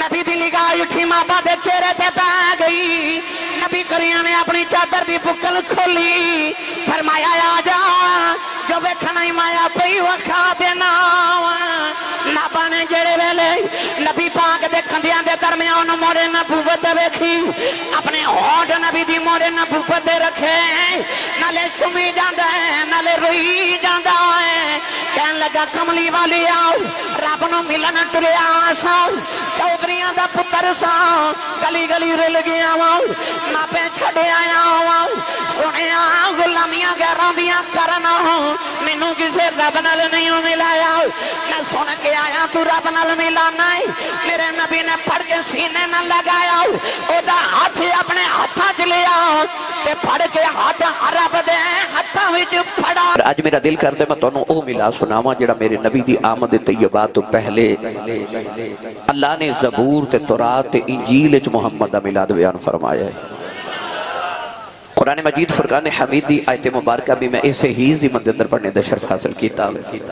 نبی دی نگاہ اٹھی مابا دے چہرے تے پہ گئی نبی کریم نے اپنی چادر دی پکل کھولی فرمایا آجا جو ویکھنا ہی مایا پئی وکھا دینا نابا نے جڑے ویلے نبی پاک دے کندیاں دے درمیان مورے نبوت ویکھی اپنے ہونٹ نبی دی مورے نبوت دے رکھے نالے چمی جاندا ہے نالے روئی جاندا ہے کہن لگا کملی والی آؤ رب نو ملن ٹریا سا چودھریاں دا پتر سا گلی گلی رل گیا ماپے چھڑے آیا سنیا غلامیاں غیروں دیاں کرنا مینوں کسے رب نال نہیں ملایا میں سن کے آیا تو رب نال ملانا ہے میرے نبی نے پڑھ کے سینے نہ لگایا او دا ہاتھ اپنے ہاتھاں چ لیا تے پھڑ کے ہاتھ رب دے ہاتھاں وچ پھڑا اج میرا دل کردا میں تانوں او ملا سناواں جڑا میرے نبی دی آمد طیبہ تو پہلے اللہ نے زبور تے تورات تے انجیل وچ محمد دا میلاد بیان فرمایا ہے قرآن مجید فرقان حمید دی آیت مبارکہ بھی میں اسے ہی زمن دے اندر پڑھنے دے شرف حاصل کیتا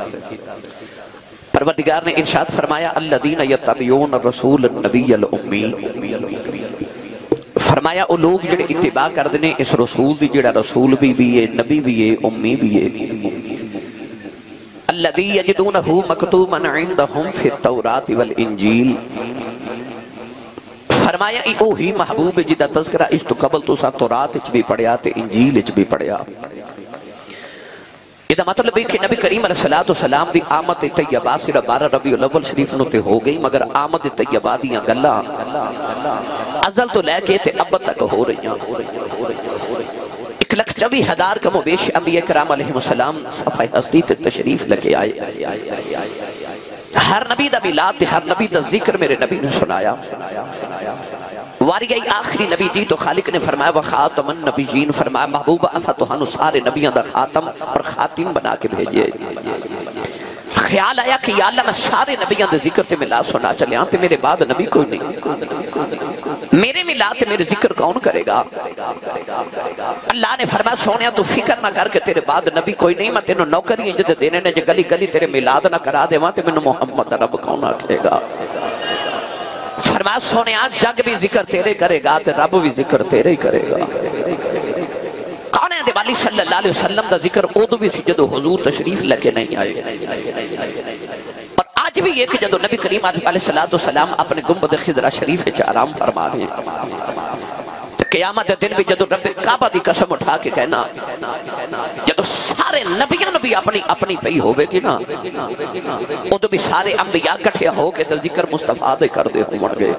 پروردگار نے ارشاد فرمایا الذین یتبعون الرسول النبی الامی فرمایا او لوگ جڑے اتباع کر دینے اس رسول دی جڑا رسول بھی ہے نبی بھی ہے امی بھی ہے الذی یجدونہ مکتوبا عندہم فی التوراۃ والانجیل فرمایا اوہی محبوب جدہ تذکرہ اس تو قبل تو سا تورات اچ بھی پڑھیا تے انجیل اچ بھی پڑھیا یہ مطلب ہے کہ نبی کریم علیہ السلام دی آمد طیبہ صرف 12 ربیع الاول شریف نو تے ہو گئی مگر آمد طیبہ دیاں گلاں ازل تو لے کے تے اب تک ہو رہی ہیں 1,24,000 کم و بیش انبیاء کرام علیہ السلام صفحہ ہستی تے تشریف لگے آئے ہر نبی دا میلاد تے ہر نبی دا ذکر میرے نبی نے سنایا واریہ آخری نبی دی تو خالق نے فرمایا وخاتم النبیین فرمایا محبوب اسا تو ہنو سارے نبیاں دا خاتم اور خاتم بنا کے بھیجئے خیال آیا کہ یا اللہ میں سارے نبیاں دے ذکر تے میلاد سنا چلے آن تے میرے بعد نبی کوئی نہیں میرے میلاد تے میرے ذکر کون کرے گا اللہ نے فرمایا سونیا تو فکر نہ کر کے تیرے بعد نبی کوئی نہیں میں تینوں نوکری ہیں جدے دینے نے جو گلی گلی تیرے میلاد نہ کرا دے وہاں تے میں محمد رب کون آکھے گا فرمایا سونے آج جگ بھی ذکر تیرے کرے گا تے رب بھی ذکر تیرے ہی کرے گا کون ہے دیوالی صلی اللہ علیہ وسلم دا ذکر اودو بھی سی جدو حضور تشریف لکے نہیں آئے اور آج بھی یہ کہ جدو نبی کریم علیہ السلام اپنے گنبد خضرہ شریف چ آرام فرما رہے ہیں قیامت دن بھی جدو رب کعبہ دی قسم اٹھا کے کہنا جدو سارے نبیاں نبی اپنی پئی ہوئے گی نا ادو بھی سارے انبیاء کٹھے ہو کے ذکر مصطفیٰ دے کر دے ہوں گے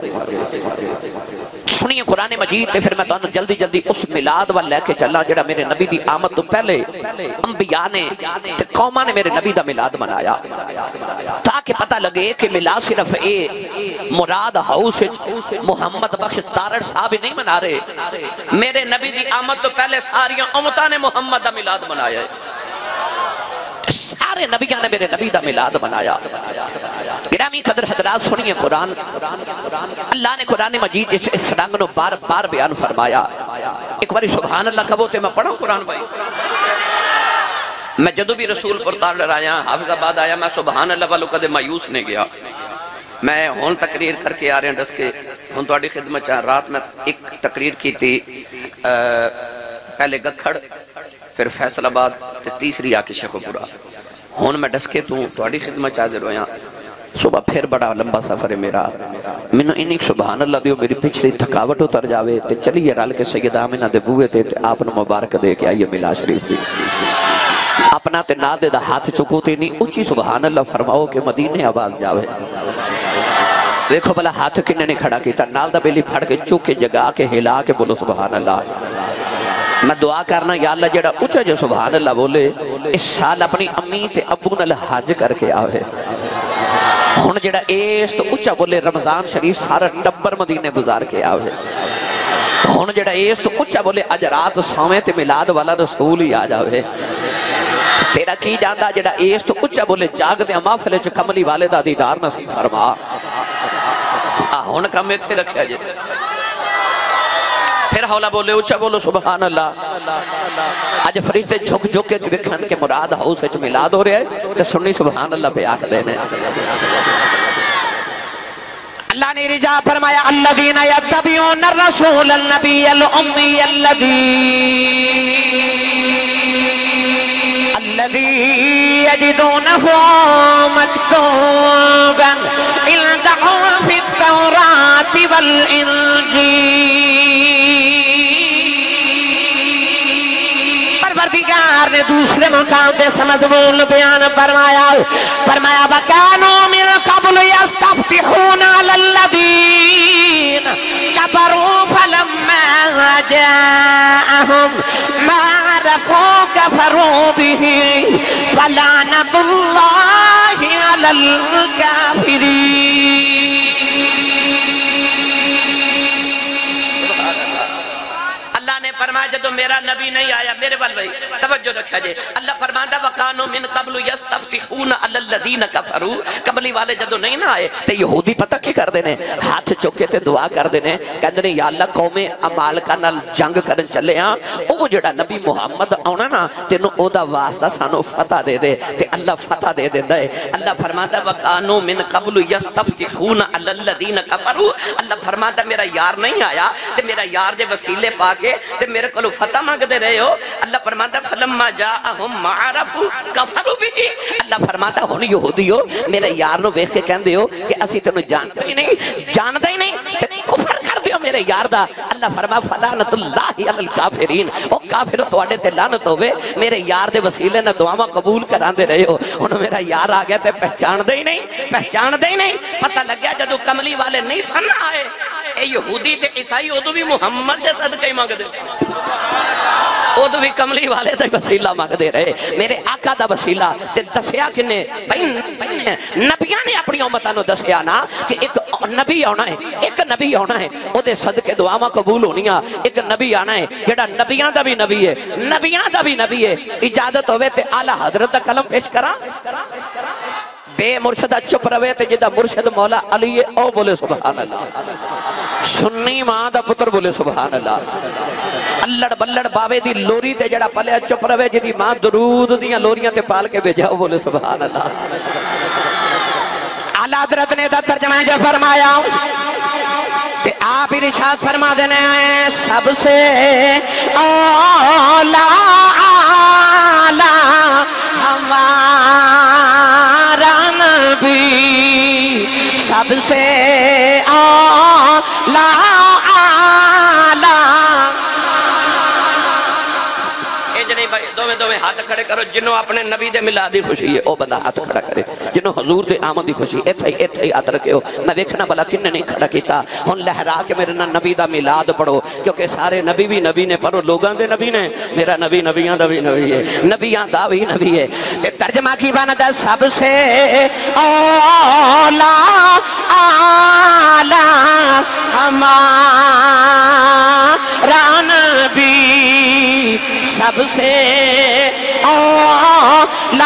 سنیے قرآن مجید تے پھر میں تو جلدی جلدی اس میلاد وال لے کے چلا جڑا میرے نبی دی آمد تو پہلے انبیاء نے تے قوماں نے میرے نبی دا میلاد منایا تاکہ پتہ لگے کہ میلاد صرف اے مراد ہاؤس محمد بخش تارڑ صاحب نہیں منا رہے میرے نبی دی آمد تو پہلے ساریاں امتاں نے محمد دا میلاد منایا ہے سارے نبیاں نے میرے نبی دا میلاد منایا گرامی قدر حضرات سنیے قرآن اللہ نے قرآن مجید اس رنگ نو بار بار بیان فرمایا ایک باری سبحان اللہ کہو تے میں پڑھوں قرآن بھائی میں جدو بھی رسول پر تار آیا حافظ آباد آیا میں سبحان اللہ والوں کدے مایوس نہیں گیا میں ہون تقریر کر کے آ رہے ہیں ڈس کے ہون تو آڑی خدمت چاہ رات میں ایک تقریر کی تھی پہلے گکھڑ پھر فیصل آباد تیسری آکی شیخ پورا ہون میں ڈس کے تو آڑی خدمت چاہ ذرا یہاں صبح پھر بڑا لمبا سفر ہے میرا میں انہیں سبحان اللہ دیو میری پچھلی تھکاوٹ اتر جاوے تے چلیے رال کے سید آمینہ دے بوئے تے آپ نے مبارک دے کے آئیے ملا شریف دی اپنا تے نادے دا ہاتھ چکو تے نہیں اچھی سبحان اللہ فرماؤ کہ مدینے آباد جاوے دیکھو بلا ہاتھ کننے نے کھڑا کیتا نال دا بیلی پھڑ کے چوکے جگا کے ہلا کے بولو سبحان اللہ میں دعا کرنا یا اللہ جڑا اچھا جو سبحان اللہ بولے اس سال اپنی امی تے ابو نال حج کر کے آوے ہون جڑا ایس تو اچھا بولے رمضان شریف سارا ٹبر مدینے گزار کے آوے ہون جڑا ایس تو اچھا بولے اج رات سویں تے میلاد والا رسول ہی آ جاوے تیرا کی جاندہ جڑا ایس تو اچھا بولے جاگ دے محفل چ کملی والے دا دیدار نصیب فرما ہون کم میں تھے رکھیا جے پھر حولا بولے اچھا بولو سبحان اللہ آج فرشتے جھک جھک کے بکھن کے مراد ہاؤس وچ میلاد ہو رہے ہیں کہ سنی سبحان اللہ پہ آخ دینے اللہ نے رجا فرمایا الذین یتبعون الرسول النبی الأمی الذی یجدونہ مکتوبا عندہم فی التوراۃ والانجیل۔ پروردگار نے دوسرے مقام پہ مضمون بیان فرمایا وَكَانُوا مِن قَبْلُ يَسْتَفْتِحُونَ عَلَى الَّذِينَ كَفَرُوا فَلَمَّا جَاءَهُم مَّا عَرَفُوا كَفَرُوا بِهِ فَلَعْنَةُ اللَّهِ عَلَى الْكَافِرِينَ۔ اللہ نے فرمایا جدو میرا نبی نہیں آیا میرے بال بھائی توجہ رکھا جائے اللہ فرماتا وَقَانُوا مِن قَبْلُ يَسْتَفْتِحُونَ عَلَى الَّذِينَ كَفَرُوا کملی والے جدو نہیں نہ آئے تے یہودی پتہ کی کر دینے ہاتھ چکے تے دعا کر دینے کہندے یا اللہ قوم عمالقہ نال جنگ کرن چلے ہاں او جڑا نبی محمد آنا نا تینوں او دا واسطہ سانو فتح دے دے تے اللہ فتح دے دیندہ ہے اللہ فرماتا وَقَانُوا مِن قَبْلُ يَسْتَفْتِحُونَ عَلَى الَّذِينَ كَفَرُوا اللہ فرماتا میرا یار نہیں آیا تے میرا یار دے وسیلے پاکے تے میرے کو فتح مانگ دے رہے ہو اللہ فرماتا فَلَمَّا جَاءَهُم مَّا عَرَفُوا كَفَرُوا بِهِ اللہ فرماتا ہون یہودی ہو میرے یار نو ویکھ کے کہندے ہو کہ اسی تینوں جانتا ہی نہیں تے کفر کر دیو میرے یار دا اللہ فرما فلعنت اللہ علی الکافرین او کافر تواڈے تے لعنت ہوے میرے یار دے وسیلے نہ دعاواں قبول کراندے رہے ہو ہن میرا یار آ گیا تے پہچان دے ہی نہیں پتہ لگ گیا جدو کملی والے نہیں سن آئے اے یہودی تے عیسائی ادو بھی محمد دے صدقے ہی مانگ دے ادو بھی کملی والے دا وسیلہ مانگ دے رہے میرے آقا دا وسیلہ تے دسیا کنے نبیاں نے اپنی امتاں نو دسیا نا کہ ایک نبی آنا ہے او دے صدقے دعاواں قبول ہونیاں ایک نبی آنا ہے جڑا نبیاں دا بھی نبی ہے اجازت ہوئے تے اعلیٰ حضرت دا کلم پیش کرا بے مرشدہ چپ روے تے جدہ مرشد مولا علی او بولے سبحان اللہ سنی ماں دا پتر بولے سبحان اللہ اللڑ بلڑ باوے دی لوری تے جڑا پلے چپ روے جدی ماں درود دیاں لوریاں تے پال کے بھیجاؤ بولے سبحان اللہ اعلیٰ حضرت نے دا ترجمہ جو فرمایا کہ آپ ارشاد فرما دینے ہیں سب سے اولا ہمارا نبی سب سے اولا دو میں ہاتھ کھڑے کرو جنہوں اپنے نبی دے ملادی خوشی ہے او بندہ ہاتھ کھڑا کرے جنہوں حضور دے آمد دی خوشی ایتھے ہی ہاتھ رکھے ہو میں ویکھنا بلا کن نے نہیں کھڑا کیتا ہن لہرا کے میرے نبی دا ملاد پڑھو کیونکہ سارے نبی بھی نبی نے پڑھو لوگاں دے نبی نے میرا نبی نبیاں دا بھی نبی ہے نبیاں دا بھی نبی ہے ترجمہ کی بانا دا سب سے اولا ہمارا نبی سب سے اولا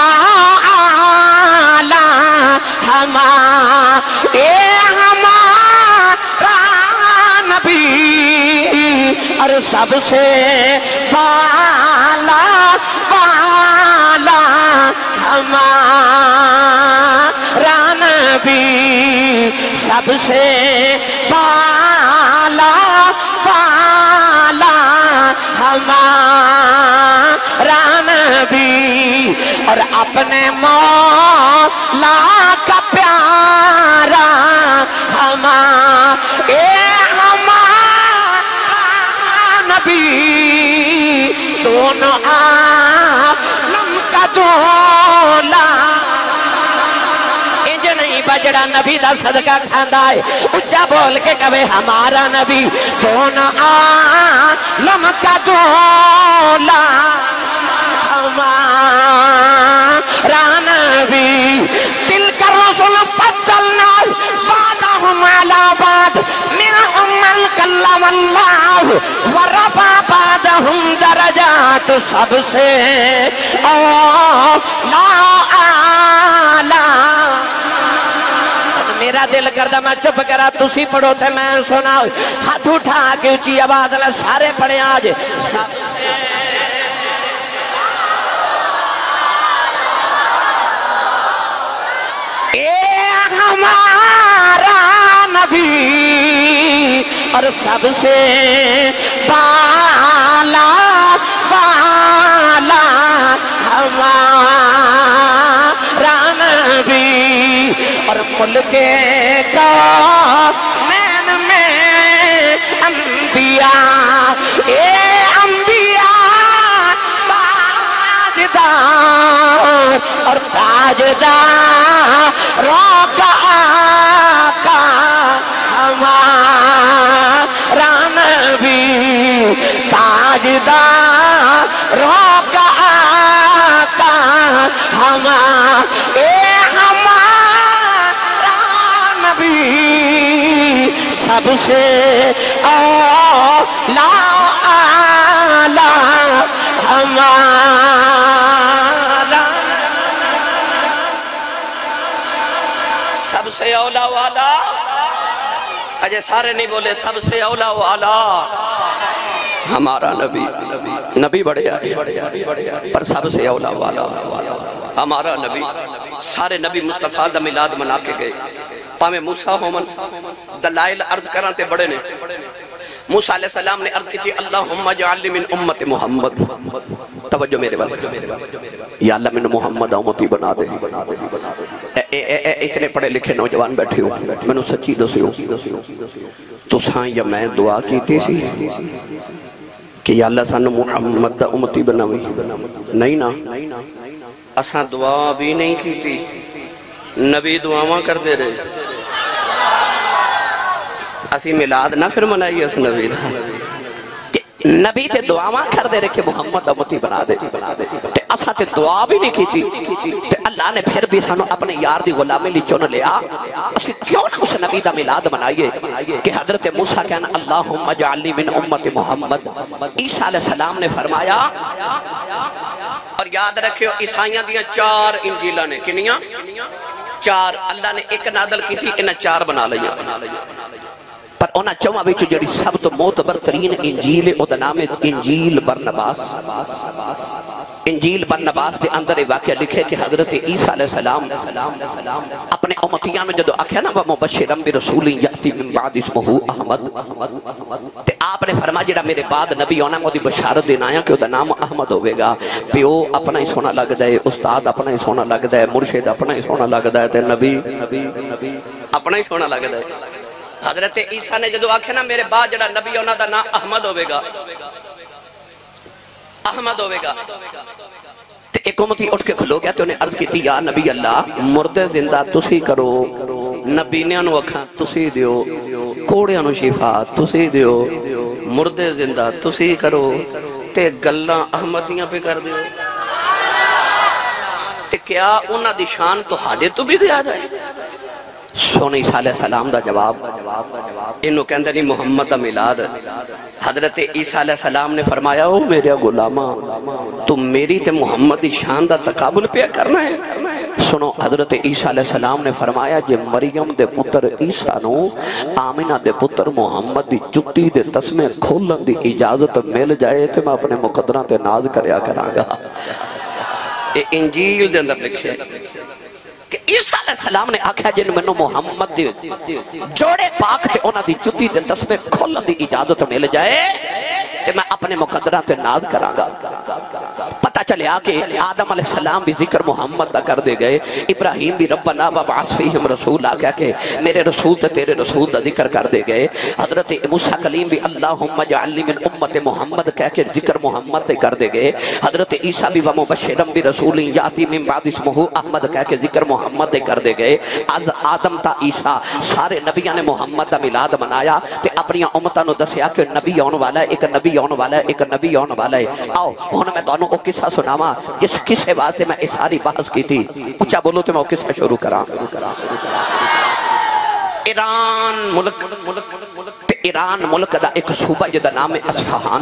ہمارا نبی اور سب سے بالا ہمارا نبی سب سے بالا ہمارا نبی اور اپنے مولا کا پیارا ہمارا نبی دونوں عالم کا دولا بجڑا نبی دا صدقہ کھاندا ہے اچھا بول کے کہے ہمارا نبی دونوں عالم کا دولا ہمارا نبی تلک الرسل فضلنا بعضهم على بعض منهم من کلم اللہ ورفع بعضهم درجات سب سے اولا میرا دل کردہ میں چپ کرا تسی پڑھو تے میں سنا ہاتھ اٹھا کے اچھی آواز اللہ سارے پڑھیں آج سب سے اے ہمارا نبی اور سب سے بالا بالا ہمارا نبی اور ملک کونین میں انبیاء اے انبیاء تاجدار اور تاجداروں کا آقا ہمارا نبی تاجداروں کا آقا ہمارا نبی سب سے اولا اعلیٰ ہمارا سب سے اولا والا اجے سارے نہیں بولے سب سے اولا والا ہمارا نبی نبی بڑے آئے پر سب سے اولا والا ہمارا نبی سارے نبی مصطفیٰ دا میلاد منا کے گئے پاہمیں موسیٰ ہومن دلائل عرض کرانتے بڑے نے موسیٰ علیہ السلام نے عرض کی تھی اللہم اجعلنی من امت محمد توجہ میرے والے یا اللہ من محمد امتی بنا دے اتنے پڑھے لکھے نوجوان بیٹھے ہو میں نے سچی دسی ہو تو سائیں یا میں دعا کی تھی سی کہ یا اللہ سانو محمد دا امتی بناوی نہیں نا اساں دعا بھی نہیں کی تھی نبی دعاواں کر دے رہے اسی میلاد نہ پھر منائی اس نبی دا نبی تے دعاواں کر دے رہے کہ محمد امتی بنا دے تے اساں تے دعا بھی نہیں کی تھی تے اللہ نے پھر بھی سانو اپنے یار دی غلامی لی چون لیا اسی کیوں نہ اس نبی دا میلاد منائیے کہ حضرت موسیٰ کہنا اللہم اجعلنی من امت محمد عیسیٰ علیہ السلام نے فرمایا اور یاد رکھو عیسائیاں دیاں 4 انجیلہ نے کنیاں 4 اللہ نے ایک نادل کی تھی انہیں 4 بنا لیا پر اونا چوہاں بیچو جڑی سب تو معتبر ترین انجیل او دا نام انجیل برنباس انجیل برنباس دے اندر واقعہ لکھے کہ حضرت عیسیٰ علیہ السلام اپنے امتیان میں جدو آکھیا نا وَمُبَشِّرًا بِرَسُولٍ يَأْتِي مِن بَعْدِ اسْمُهُ احمد تے آپ نے فرمایا جڑا میرے بعد نبی ہونا مودی بشارت دینا آیا کہ او دا نام احمد ہوئے گا پیو اپنا ہی سونا لگ دائے استاد اپنا ہی سونا لگ دائے مرشد اپنا ہی سونا لگ دائے تے نبی اپنا ہی سونا لگ دائے حضرت عیسیٰ نے جدو آکھے نا میرے بعد جڑا نبی ہونا دا نا احمد ہوئے گا احمد ہوئے گا تے ایک امتی اٹھ کے کھلو گیا تو انہیں عرض کی تھی یا نبی اللہ مردے زندہ تسی کرو نبینیاں نو اکھاں تسی دیو کوڑیاں نو شفا تسی دیو مردے زندہ تسی کرو تے گلاں احمدیاں پہ کر دیو تے کیا انہاں دی شان تو ہاڑے تو بھی دیا جائے سونے عیسیٰ علیہ السلام دا جواب انہوں کہندہ نہیں محمد میلاد حضرت عیسیٰ علیہ السلام نے فرمایا او میرے غلامہ تم میری تے محمد دی شان دا تقابل پہ کرنا ہے سنو حضرت عیسیٰ علیہ السلام نے فرمایا جے مریم دے پتر عیسیٰ نو آمینہ دے پتر محمد دی جتی دے تسمے کھولن دی اجازت مل جائے تے میں اپنے مقدرہ تے ناز کریا کرانگا اے انجیل دے اندر لکھے کہ عیسیٰ علیہ السلام نے آکھا جن منو محمد دی جوڑے پاک تے اونا دی جتی دے تسمے کھولن دی اجازت مل جائے کہ میں اپنے مقدرہ تے ناز کرانگا پتہ چلے آکے آدم علیہ السلام بھی ذکر محمد دا کر دے گئے ابراہیم بھی ربنا وبعث فیہم رسول آکھا کہ میرے رسول تے تیرے رسول دا ذکر کر دے گئے حضرت موسیٰ کلیم بھی اللہم اجعلنی من امت محمد کہہ کے ذکر محمد دے کر دے گئے حضرت عیسیٰ بھی ومبشرًا برسول یاتی من بعد اسمہ احمد کہہ کے ذکر محمد دے کر دے گئے از آدم تا عیسیٰ سارے نبیان نے محمد دا میلاد منایا تے اپنی امتہ نو دسیا کہ نبی آن والا ہے ایک نبی آن والا ہے ایک نبی آن والا ہے آؤ ہونا میں دونوں کو قصہ سناما جس قصے واسطے میں اس ساری بحث کی تھی اچھا بولو تو میں وہ قصہ شروع کرا ایران ملک دا ایک صوبہ جدا نام ہے اصفہان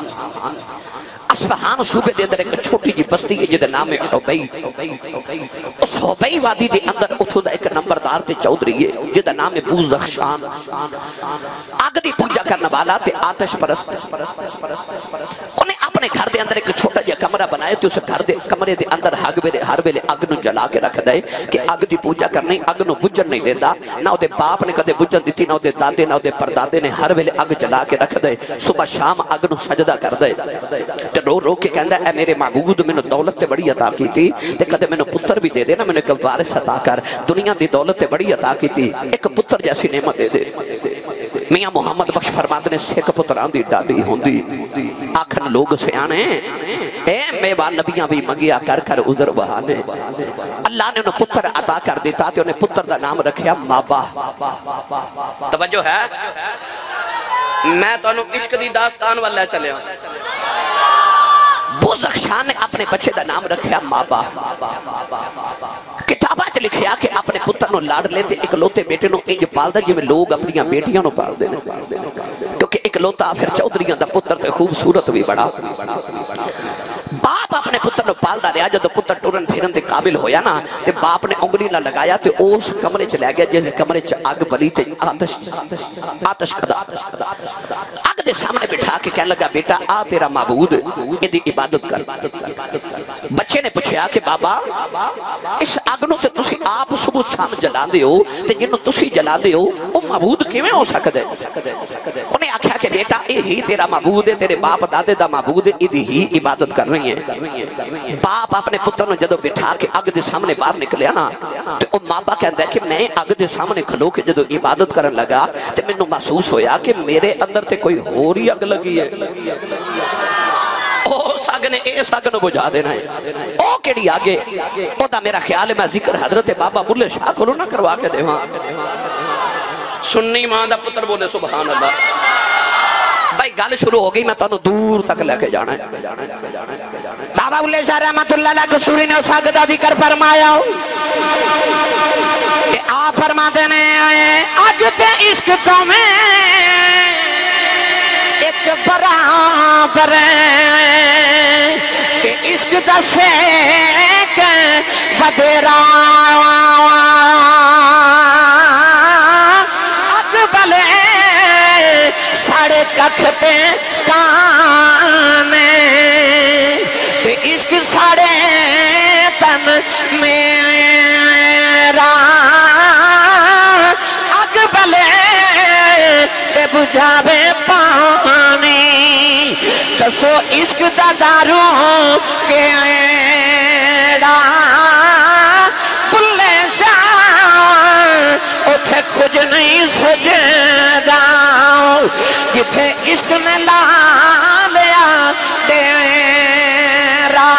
اصفہان صوبے دے اندر ایک چھوٹی جی بستی ہے جدا نام ہے حبئی اس حبئی وادی دے اندر اتھو دا ایک نمبردار تے چودری ہے جدا نام ہے بوزخشان آگ دی پوجا کرنا والا تے آتش پرست انہیں अपने घर दे अंदर एक छोटा जिहा कमरा बनाया ते उस घर दे कमरे दे अंदर हर वेले अग नूं जला के रख दे कि अग दी पूजा करनी, अग नूं बुझण नहीं देंदा। ना उहदे बाप ने कदे बुझण दित्ती, ना उहदे दादे ना उहदे परदादे ने, हर वेले अग जला के रख दे। सुबह शाम अग नूं सजदा कर दे ते रो रो के कहंदा ऐ मेरे महबूब मैनूं दौलत ते बड़ी अता कीती ते कदे मैनूं पुत्तर भी दे दे ना, मैनूं एक वारिस अता कर। दुनिया दी दौलत ते बड़ी अता कीती, एक पुत्तर जैसी नेमत दे दे। मियां मुहम्मद बख्श फरमाते ने सिख पुत्रां दी डाडी हुंदी। आखन लोग सियाणे ए मेवा नबियां भी मंगिया कर कर उज़र बहाने। अल्लाह ने उन्हें पुत्र अता कर दिता ते उन्हें पुत्र दा नाम रखिया माबा। तवज्जो है, मैं तुहानू इश्क दी दास्तान वाल ले चलिया। बुज़ख्शान ने अपने बच्चे दा नाम रखिया माबा। किताबा च लिखिया कि अपने पुत्र नूं लाड लेते इकलौते बेटे नूं इंज पालदा जिवें लोग अपनी बेटियां नूं पालदे ने, क्योंकि इकलौता फिर चौधरियां दा पुत्र ते खूबसूरत भी बड़ा। बाप अपने पुत्र नूं पालदा रहा, जदों पुत्र टुरन फिरन दे काबिल होया ना ते बाप ने उंगली ना लगाया ते उस कमरे च लै गया जिस कमरे च अग बली ते आतश खदा अग दे सामने बिठा के कहने लगा बेटा आ तेरा माबूद, इहदी इबादत कर। बच्चे ने पूछा कि बाबा इस अग नूं ते तुसीं आप सुबह शाम जलांदे हो ते जिन्नूं तुसीं जलांदे हो वो माबूद किवें हो सकदा है? उन्हें आख्या कि बेटा यही तेरा माबूद है, तेरे बाप दादे दा माबूद है, इहदी ही इबादत कर रही है। बाप अपने पुत्र नूं जदों बिठा के अग दे सामने बाहर निकलिया ना ते ओ माबा कहंदा कि मैं अग दे सामने खलो के जदों इबादत करन लगा ते मैनूं महसूस होया कि मेरे अंदर ते कोई होर ही अग लगी है। सग ने ए सग नूं बुझा देना है। ओ केड़ी आगे ओदा मेरा ख्याल है मैं जिक्र हजरत बाबा बुल्ले शाह कोलों ना करवा के देवां। सुन्नी मां दा पुत्र बोले सुभान अल्लाह। भाई गल शुरू हो गई, मैं तुहानूं दूर तक लेके जाना है। बाबा बुल्ले शाह रहमतुल्लाह अलैह कसूरी ने सग दा जिक्र फरमाया कि आ फरमाते ने अज ते इश्क तो में एक बराबर के इश्क दा सेक बदेरा अग बले साढ़े कख पे काने ते इश्क साढ़े तन मेरा अग बले ते बुझावे पानी। दसो इश्क दा दारू केड़ा भुल्ले शाह उथे कुछ नहीं सजदा जिथे इश्क ने ला लिया तेरा।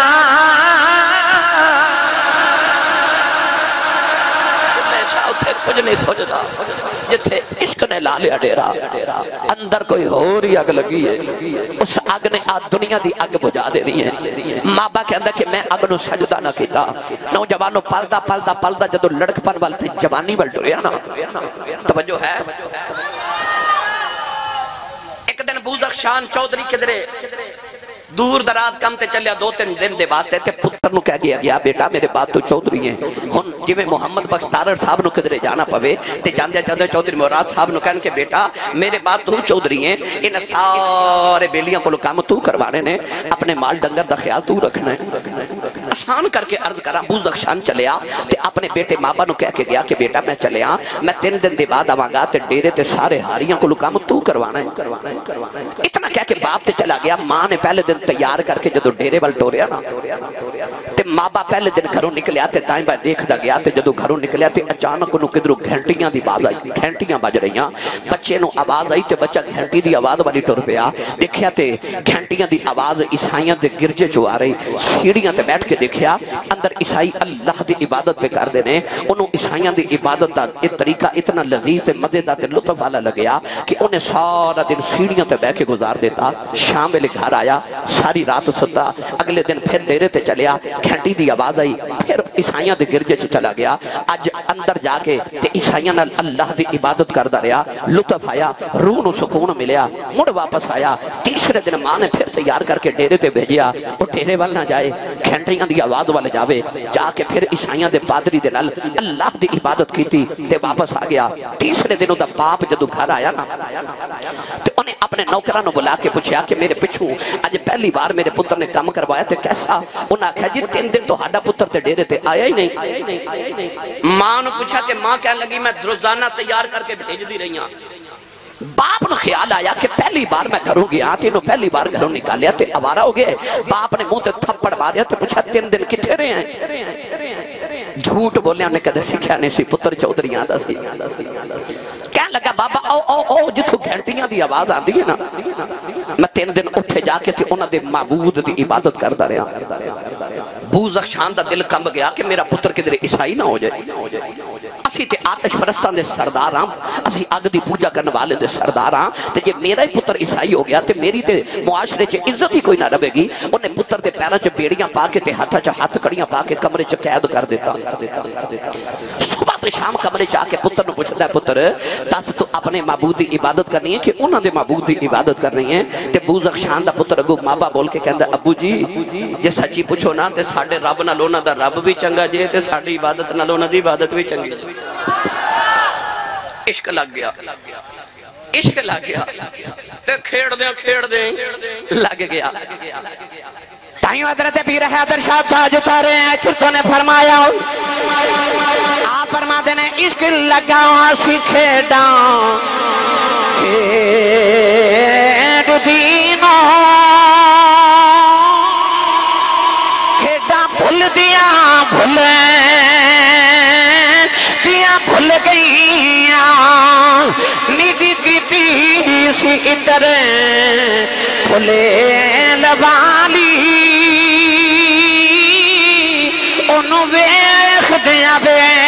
कुछ नहीं सोचता जिथे इश्क ने ला लिया डेरा। अंदर कोई होर ही अग लगी है, उस अग ने आ दुनिया दी अग बुझा देनी है। माबा कहंदा कि मैं अग नूं सजदा ना कीता। नौजवानों पलदा पलदा पलदा जदों लड़कपन वाल ते जवानी वाल टुरिया ना, तवज्जो है। एक दिन बुज़ख्शान चौधरी किधरे दूर दराज कम ते चलिया 2-3 दिन दे वास्ते ते पुत्र नूं कह गया बेटा मेरे बाद तू चौधरी है। हुण जिवें मुहम्मद बख्श तारड़ साहब नूं किधरे जाना पवे ते जांदे जांदे चौधरी मुराद साहब नूं कहण के बेटा मेरे बाद तू चौधरी है, इन सारे बेलियां कोलों काम तू करवाने ने, अपने माल डंगर दा ख्याल तू रखना है। आसान करके अर्ज करा बुज़ख्शान चलिया ते अपने बेटे माबा नूं कह के गया कि बेटा मैं चलिया, मैं 3 दिन दे बाद आवांगा ते डेरे ते सारे हारियां कोलों काम तू करवाना है। इतना कह के बाप ते चला गया। मां ने पहले दिन तैयार करके जदों डेरे वाल टोरिया ना ते माबा पहले दिन घरों निकलिया ते दाएं बाएं देखदा गया ते जदों घरों निकलिया ते अचानक उन्होंने किधरों घंटियां दी आवाज आई, घंटियां बज रही। बच्चे नूं आवाज आई ते बच्चा घंटी दी आवाज वाली टुर पिया। देखिया ते घंटियां दी आवाज ईसाइयां दे गिरजे चों आ रही। सीढ़ियां ते बैठ के देखिया अंदर ईसाई अल्लाह दी इबादत पे करदे ने। उन्होंने ईसाइयां दी इबादत दा ये तरीका इतना लजीज ते मजेदार ते लुत्फ वाला लगया कि उन्हें सारा दिन सीढ़ियां ते बैठ के गुजार देता। शाम वेले घर आया, सारी रात सुता। अगले दिन फिर डेरे ते चलिया, घंटी दी आवाज आई, फिर ईसाइयां दे गिरजे च चला गया। अज अंदर जाके ते ईसाइयां नाल अल्लाह दी इबादत करदा रहा। लुत्फ आया, रूह नूं सुकून मिलिया, मुड़ वापस आया। तीसरे दिन मां ने फिर तैयार करके डेरे ते भेजिया। वो डेरे वाल ना जाए, घंटियां दी आवाज वाले जावे। जाके फिर ईसाइयां दे पादरी दे नाल अल्लाह दी इबादत कीती ते वापस आ गया। तीसरे दिन उहदा बाप जदों घर आया ना ते उन्हें अपने اپنے نوکراں نو بلا کے پوچھیا کہ میرے پچھوں اج پہلی بار میرے پتر نے کام کروایا تے کیسا؟ انہاں کہا جی 3 دن تہاڈا پتر تے ڈیرے تے آیا ہی نہیں۔ ماں نو پوچھا کہ ماں کہنے لگی میں روزانہ تیار کر کے بھیج دی رہی ہاں۔ باپ نو خیال آیا کہ پہلی بار میں گھروں گیا تینوں پہلی بار گھروں نکالیا تے آوارہ ہو گئے۔ باپ نے منہ تے تھپڑ ماریا تے پوچھا 3 دن کتھے رہے ہیں؟ جھوٹ بولیا انہیں کدے سکھیا نہیں سی، پتر چودھریاں دا سی۔ کہنے لگا بابا او جتھوں گھنٹیاں دی آواز آندی ہے نا، میں 3 دن اتھے جا کے تے انہاں دے معبود دی عبادت کردا رہا۔ بوزخشان دا دل کمب گیا کہ میرا پتر کدھر عیسائی نہ ہو جائے۔ اسی تے آتش پرستان دے سردار ہاں، اسی اگ دی پوجا کرنے والے دے سردار ہاں، تے جے میرا ہی پتر عیسائی ہو گیا تے میری تے معاشرے چ عزت ہی کوئی نہ رہے گی۔ انہیں پتر دے پیراں چ بیڑیاں پا کے تے ہاتھاں چ ہاتھ کڑیاں پا کے کمرے چ قید کر دیتا۔ صبح تے شام کمرے چ آ کے پتر نو پوچھدا ہے پتر دس تو اپنے معبود دی عبادت کرنی ہے کہ انہاں دے معبود دی عبادت کرنی ہے؟ تے بوزخشان دا پتر اگو مابا بول کے کہندا ابو جی جے سچی پوچھو نا تے ساڈے رب نال انہاں دا رب بھی چنگا جے تے ساڈی عبادت نال انہاں دی عبادت بھی چنگی۔ عشق لگ گیا، عشق لگ گیا تے کھیڑ دیں لگ گیا۔ تائیوں حضرت پیر حیدر شاہ تاج اتارے ہیں، چرتوں نے فرمایا آپ فرما دینے عشق لگا سی کھیڑاں کھیڑ دینوں کھیڑاں بھول دیاں بھول گئیاں نیدی کیتی سی ادھر بھولے لوالی انہوں ویخ دیاں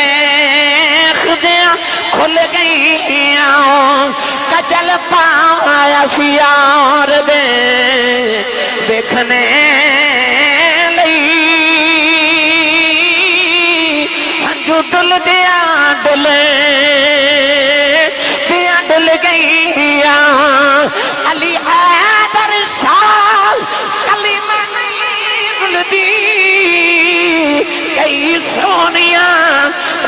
کھل گئیاں کجل پایا سیار دے دیکھنے لئی جو ڈل ڈل گئیاں علی حیدر شاہ کلمہ نہیں رلدی کئی سونیاں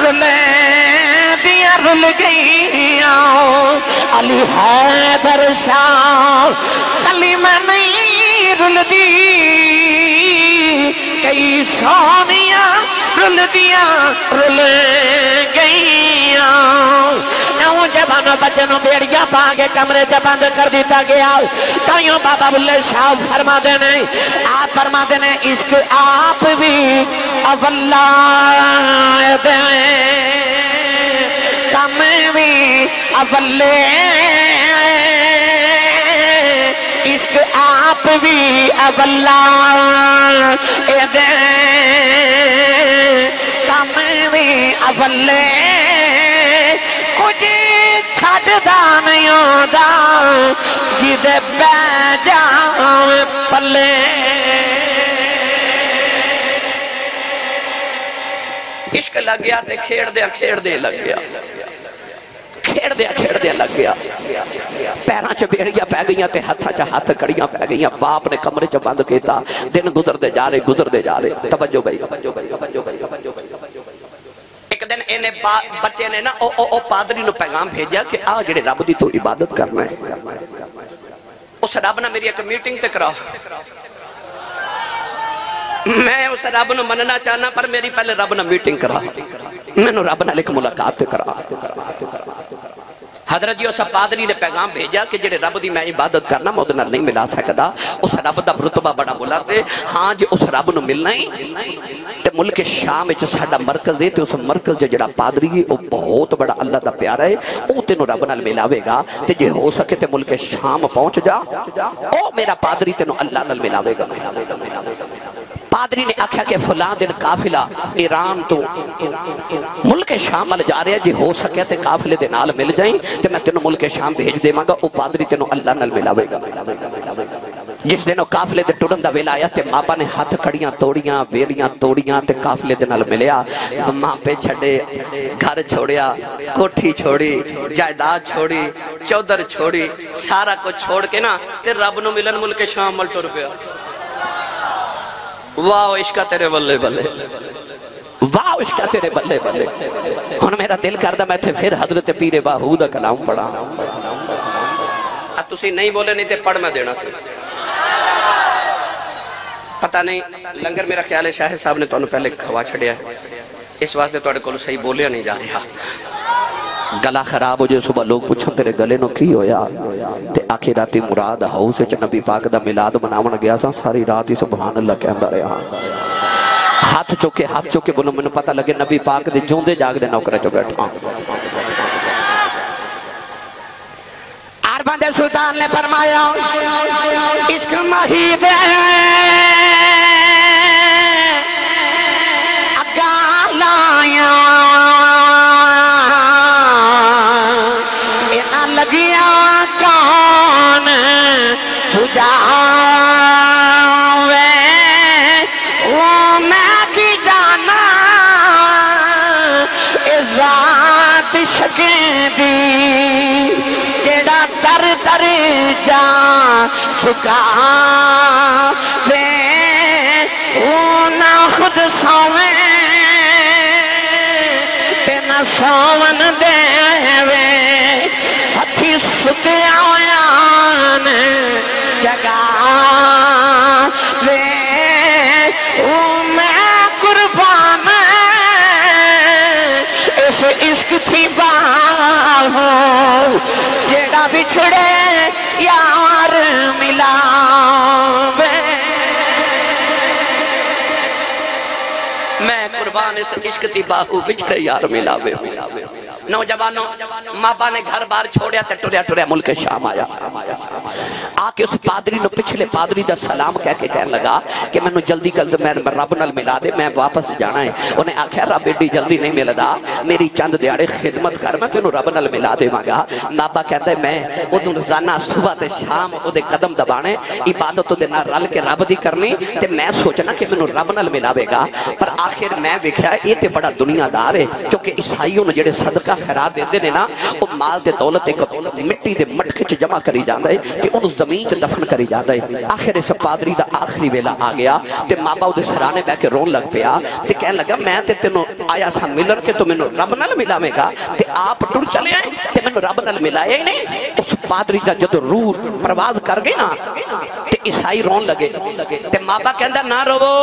رل گئیاں علی حیدر شاہ کلمہ نہیں رلدی کئی سونیاں رل گئیاں۔ نوجوانوں بچنوں بیڑیاں پا کے کمرے چ بند کر دیتا گیا۔ تائیوں بابا بلے شاہ فرما دینے آپ فرما دینے عشق آپ بھی اولا دے کم بھی اولے عشق آپ بھی اولا دے کم بھی اولے کچھ چھڑ نہیں ہوندا جدے بہ جاویں پلے۔ عشق لگ گیا تے کھیڑ دے لگ گیا، کھیڑ دے لگ گیا۔ پیراں چ بیڑیاں پہ گئیاں تے ہتھاں چ ہاتھ کڑیاں پہ گئیاں۔ باپ نے کمرے چ بند کیتا، دن گزر دے جا رہے۔ توجہ بھائی، ایک دن انہیں بچے نے نا او پادری نو پیغام بھیجا کہ آ جڑے رب دی تو عبادت کرنا ہے، اس رب نہ میری ایک میٹنگ تے کرا۔ میں اس رب نو مننا چاہنا پر میری پہلے رب نہ میٹنگ کرا، میں نو رب نہ لکھ ملاقات تے کرا۔ حضرت جی اس پادری نے پیغام بھیجا کہ جڑے رب دی میں عبادت کرنا میں ادھے نال نہیں ملا سکدا، اس رب دا رتبہ بڑا بلند ہے۔ ہاں جی اس رب نو ملنا ہی تے ملک شام وچ ساڈا مرکز ہے تے اس مرکز جو جڑا پادری ہے وہ بہت بڑا اللہ دا پیارا ہے، او تینوں رب نال ملاوے گا تے جے ہو سکے تے ملک شام پہنچ جا، او میرا پادری تینوں اللہ نال ملاوے گا۔ پادری نے آکھیا کہ فلاں دن قافلہ ایران تو ملک شام مل جا رہے ہیں، جی ہو سکے تے قافلے دے نال مل جائیں تے میں تینوں ملک شام بھیج دے مانگا، او پادری تینوں اللہ نال ملاوے گا۔ جس دن قافلے دے ٹرن دا ویلا آیا تے ماں نے ہاتھ کڑیاں توڑیاں بیڑیاں توڑیاں تے قافلے دے نال ملیا۔ ماں پہ چھڑے، گھر چھوڑیا، کوٹھی چھوڑی، جائیداد چھوڑی، چودر چھوڑی، سارا کچھ چھوڑ کے نا تے رب نو ملن ملک شام مل ٹر پیا۔ واہ عشقہ تیرے بلے بلے، واہ عشقہ تیرے بلے بلے۔ ہن میرا دل کردہ میں تھے پھر حضرت پیر باہو دا کلام پڑھا۔ تسی نہیں بولے نہیں تے پڑھ میں دینا سی پتہ نہیں لنگر میرا خیال ہے شاہد صاحب نے تو انہوں پہلے کھوا چھڑیا ہے اس واسطے تو اڑے کو صحیح بولیا نہیں جا رہا گلا خراب ہو جائے صبح لوگ پوچھیں تیرے گلے نو کی ہویا تے آخراتی مراد ہاؤس وچ نبی پاک دا میلاد مناون گیا سا ساری رات ہی سبحان اللہ کہندا رہا ہاتھ چوکے بولو میں نے پتہ لگے نبی پاک دے جوندے جاگ دے نوکرے چو بیٹھا عربان دے سلطان نے فرمایا عشق محید اگالایا اینا لگیا کون تجاوے وہ میں کی جانا ذات شکیں دی جیڑا در در جا چکا وے وہ نہ خود سویں تے نہ سون دے وے ہتھی ستے آیان جگا وے وہ میں قربان اس عشق تھی باہو جیڑا بچھڑے یار ملا میں قربان اس عشق تھی باہو بچھڑے یار ملاوے نوجوانوں مابا نے گھر بار چھوڑیا تے ٹریا ملک شام آیا آکے اس پادری نو پچھلے پادری دا سلام کہہ کے کہنے لگا کہ میں نو جلدی کل میں رب نال ملا دے میں واپس جانا ہے انہیں آکھیا رب ایڈی جلدی نہیں ملا دا میری چند دیاڑے خدمت کر میں تینوں رب نال ملا دے مانگا مابا کہتا ہے میں ادھوں روزانہ صبح تے شام او دے قدم دبانے عبادت دے نال رل کے رب دی کرنی تے میں سوچنا کہ میں رب نال ملاوے گا پر آخر میں ویکھیا یہ تے بڑا دنیا دار ہے کیونکہ عیسائیوں نے جڑے صدقہ خیرات دیندے نے نا او مال دے دولت ایک مٹی دے مٹکے چ جمع کری جاندا ہے تے اونوں زمین تے دفن کری جاندا ہے آخر اس پادری دا آخری ویلا آ گیا تے ماں باپ دے سرانے بیٹھ کے رون لگ پیا تے کہن لگا میں تے تینوں آیا سا ملن کے تو مینوں رب نال ملاوے گا تے آپ ٹر چلے آئے تے مینوں رب نال ملایا ہی نہیں اس پادری دا جدوں روح پرواز کر گئی نا تے عیسائی رون لگے تے ماں باپ کہندا نہ روو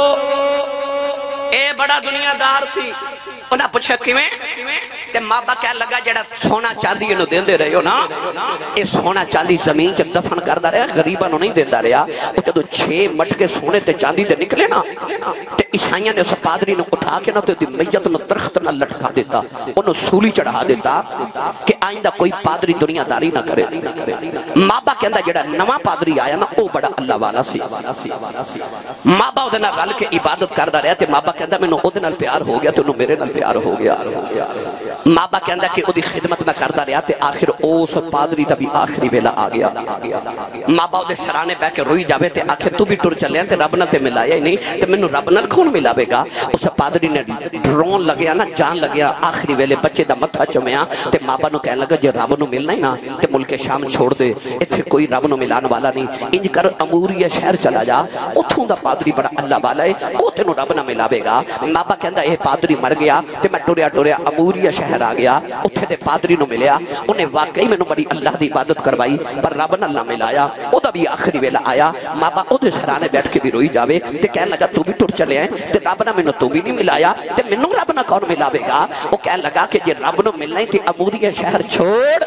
اے بڑا دنیا دار سی انہاں پوچھا کیویں تے ماں باپ کہہ لگا جڑا سونا چاندی انہوں دیندے رہے ہو نا اے سونا چاندی زمین چ دفن کردا رہا غریباں نو نہیں دیندا رہا او جدوں 6 مٹکے سونے تے چاندی دے نکلے نا تے عیسائیاں نے اس پادری نو اٹھا کے نا تے دی میت نو درخت نال لٹکا دیتا اونوں سولی چڑھا دیتا کہ آئندہ کوئی پادری دنیا داری نہ کرے ماں باپ کہندا جڑا نواں پادری آیا نا او بڑا اللہ والا سی ماں باپ دے نال رل کے عبادت کردا رہیا تے ماں باپ کہندا مینوں او دے نال پیار ہو گیا تے انہوں میرے نال پیار ہو گیا ماں باپ کہندا کہ او دی خدمت میں کردا رہیا تے آخر اس پادری دا بھی آخری ویلا آ گیا ماں باپ دے سرانے بیٹھ کے روئی جاوے تے آخر تو بھی ٹر چلے تے رب نال تے ملایا ہی نہیں تے مینوں رب نال کون ملاوے گا اس پادری نے ڈرون لگیا نا جان لگیا آخری ویلے بچے دا متھا چومیا تے ماں باپ نو کہن لگا جے رب نو ملنا ہی نا تے ملک شام چھوڑ دے ایتھے کوئی رب نو ملان والا نہیں انج کر اموریہ شہر چلا جا اوتھوں دا پادری بڑا اللہ والا ہے او تینوں رب نہ ملاوے گا ماں باپ کہندا اے پادری مر گیا تے میں ٹریا اموریہ شہر آ گیا اتھے دے پادری نو ملیا انہیں واقعی میں نو بڑی اللہ دی عبادت کروائی پر رب نہ اللہ ملایا او دا بھی آخری ویلا آیا ماں باپ او دے سرانے بیٹھ کے بھی روئی جاوے تے کہن لگا تو بھی ٹر چلے ہیں تے رب نہ میں نو تو بھی نہیں ملایا تے میں نو رب نہ کون ملاوے گا وہ کہن لگا کہ جے رب نو ملنا ہی تے اموریہ شہر چھوڑ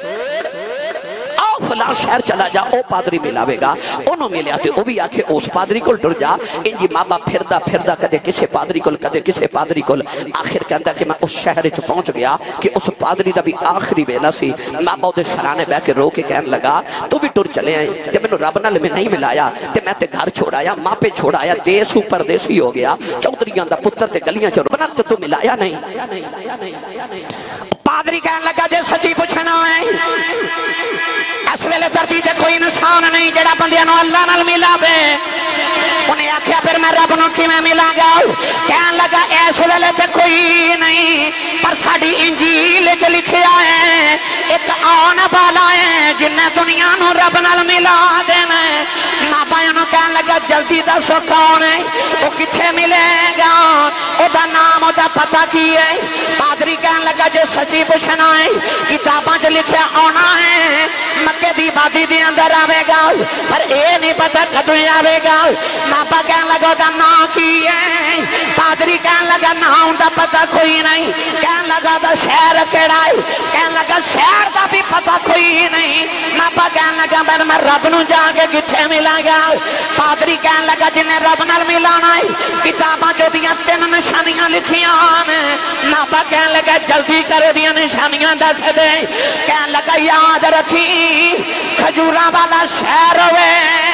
فلاں شہر چلا جا او پادری ملاوے گا انہوں ملیا تے او بھی آکھے اس پادری کول ٹر جا انجی ماں باپ پھردا کدے کسے پادری کول کدے کسے پادری کول آخر کہندا کہ میں اس شہر وچ پہنچ گیا کہ اس پادری دا بھی آخری ویلا سی ماں باپ دے سرانے بیٹھ کے رو کے کہن لگا تو بھی ٹر چلے ہیں تے مینوں رب نال میں نہیں ملایا تے میں تے گھر چھوڑایا ماں پہ چھوڑایا دیس پردیسی ہو گیا چودھریاں دا پتر تے گلیاں چ رب نال تے تو ملایا نہیں پادری کہن لگا جے سچی پوچھنا ہے اس ویلے دھرتی تے کوئی انسان نہیں جڑا بندیاں نو اللہ نال ملاوے انہیں آکھیا پھر میں رب نو کیویں ملا گا کہن لگا اس ویلے تے کوئی نہیں پر ساڈی انجیل وچ لکھیا ہے ایک آن والا ہے جن نے دنیا نو رب نال ملا دینا ماں باپ انہوں کہنے لگا جلدی دسو کون ہے وہ کتھے ملے گا او دا نام او دا پتہ کی ہے پادری کہنے لگا جو سچی پوچھنا ہے کتاباں جو لکھیا آنا ہے مکے دی بادی دی اندر آوے گا پر اے نہیں پتہ کدوں آوے گا ماپا کہنے لگا دا نام کی ہے پادری کہنے لگا نام دا پتہ کوئی نہیں کہنے لگا دا شہر کیڑا ہے کہنے لگا شہر دا بھی پتہ کوئی نہیں ماپا کہنے لگا میں رب نو جا کے کتھے ملا گا پادری کہنے لگا جنہیں رب نال ملانا ہے کتاباں جو دیاں 3 نشانیاں لکھیاں ماپا کہنے لگا جلدی کر دیاں نشانیاں دس دے کہنے لگا یاد رکھی کھجوراں والا شہر ہوئے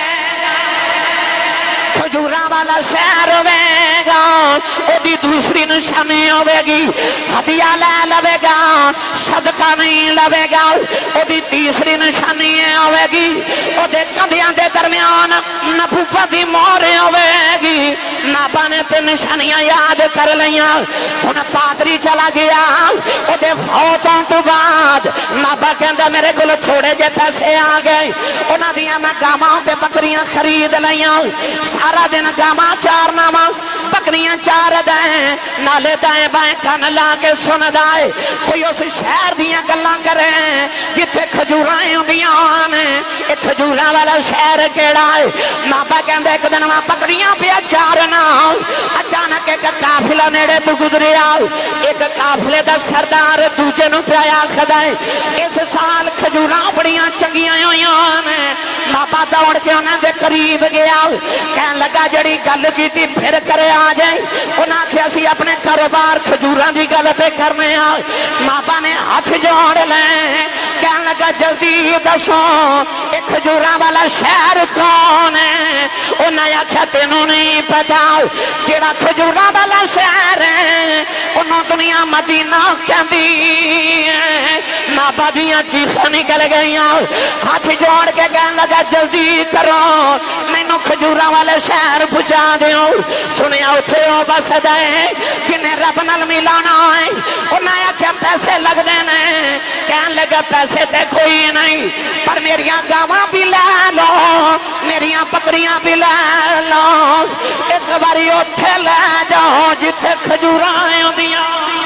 کھجوراں والا شہر ہوئے گا او دی دوسری نشانی ہوئے گی ہدیہ لے لوے گا صدقہ نہیں لوے گا او دی تیسری نشانی ہوئے گی او دے کندیاں دے درمیان نبوت دی مہر ہوئے گی نابا نے تے نشانیاں یاد کر لیاں ہن پادری چلا گیا او دے فوتوں تو بعد نابا کہندا میرے کول تھوڑے جے پیسے آ گئے انہاں دیاں میں گاواں تے بکریاں خرید لیاں سارا دن گاواں چارنا وا بکریاں چار دیں نالے دائیں بائیں کن لا کے سن دائے کوئی اس شہر دیاں گلاں کرے جتھے کھجوراں ہوندیاں نے اے کھجوراں والا شہر کیڑا ہے نابا کہندے ایک دن وہاں بکریاں پیا چارنا اچانک ایک قافلہ نیڑے تو گزریا ایک قافلے دا سردار دوجے نو پیا آکھدا ہے اس سال کھجوراں بڑیاں چنگیاں ہویاں نے نابا دوڑ کے انہاں دے قریب گیا کہن لگا جڑی گل کیتی پھر کرے آ جائے انہاں کہ اسی اپنے کاروبار کھجوراں دی گل پہ کرنے آ مابا نے ہاتھ جوڑ لیں کہن لگا جلدی دسو اے کھجوراں والا شہر کون ہے انہاں آکھیا تینوں نہیں پتا جڑا کھجوراں والا شہر ہے انہوں دنیا مدینہ کہندی ہے مابا دیاں چیخاں نکل گئیاں ہاتھ جوڑ کے کہن لگا جلدی کرو مینوں کھجوراں والے شہر پہنچا دیو سنیا اتھے ہو بس دے جنہیں رب نال ملانا ہے انہیں آکھیا پیسے لگ دینے کہن لگا پیسے تے کوئی نہیں پر میریاں گاواں بھی لے لو میریاں بکریاں بھی لے لو ایک باری اتھے لے جاؤ جتھے کھجوراں ہوندیاں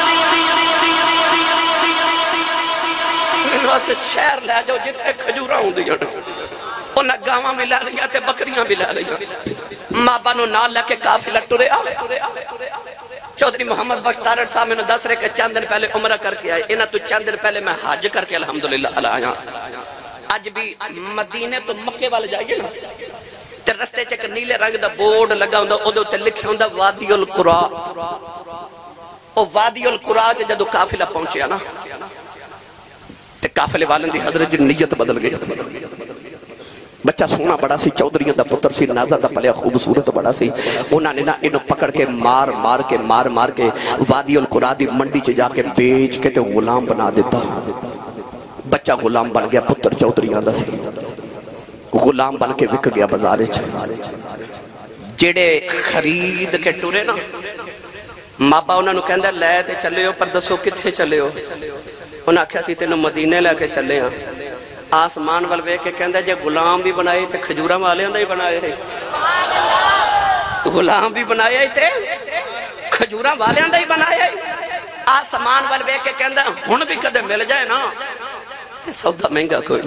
سے شہر لے جاؤ جتھے کھجوراں ہوندیاں انہاں گاواں بھی لے لیا تے بکریاں بھی لے لیا مابا نو نال لے کے قافلہ ٹرے چودھری محمد بخش تارڑ صاحب میں نے 10 رے کے چند دن پہلے عمرہ کر کے آئے انہاں تو چند دن پہلے میں حج کر کے الحمدللہ آیا آج بھی مدینے تو مکے والے جائیے نا تے رستے چ نیلے رنگ دا بورڈ لگا ہوندا او دے اوتے لکھیا ہوندا وادی القرا او وادی القرا چ جدوں قافلہ پہنچیا نا تے قافلے والن دی حضرت دی نیت بدل گئی بچہ سونا بڑا سی چودھریاں دا پتر سی نازا دا پلیا خوبصورت بڑا سی انہاں نے نا انہوں پکڑ کے مار کے وادی القرا دی منڈی چ جا کے بیچ کے تے غلام بنا دیتا بچہ غلام بن گیا پتر چودھریاں دا سی غلام بن کے وک گیا بازار جڑے خرید کے ٹرے نا مابا انہوں نے کہندا لے تے چلے ہو پر دسو کتھے چلے ہو انہاں آکھیا سی تینوں مدینے لے کے چلے ہاں آسمان وال ویکھ کے کہندا جے غلام بھی بنائے تے کھجوراں والیاں دا ہی بنائے غلام بھی بنایا تے کھجوراں والیاں دا ہی بنایا آسمان وال ویکھ کے کہندا ہن بھی کدے مل جائے نا تے سودا مہنگا کوئی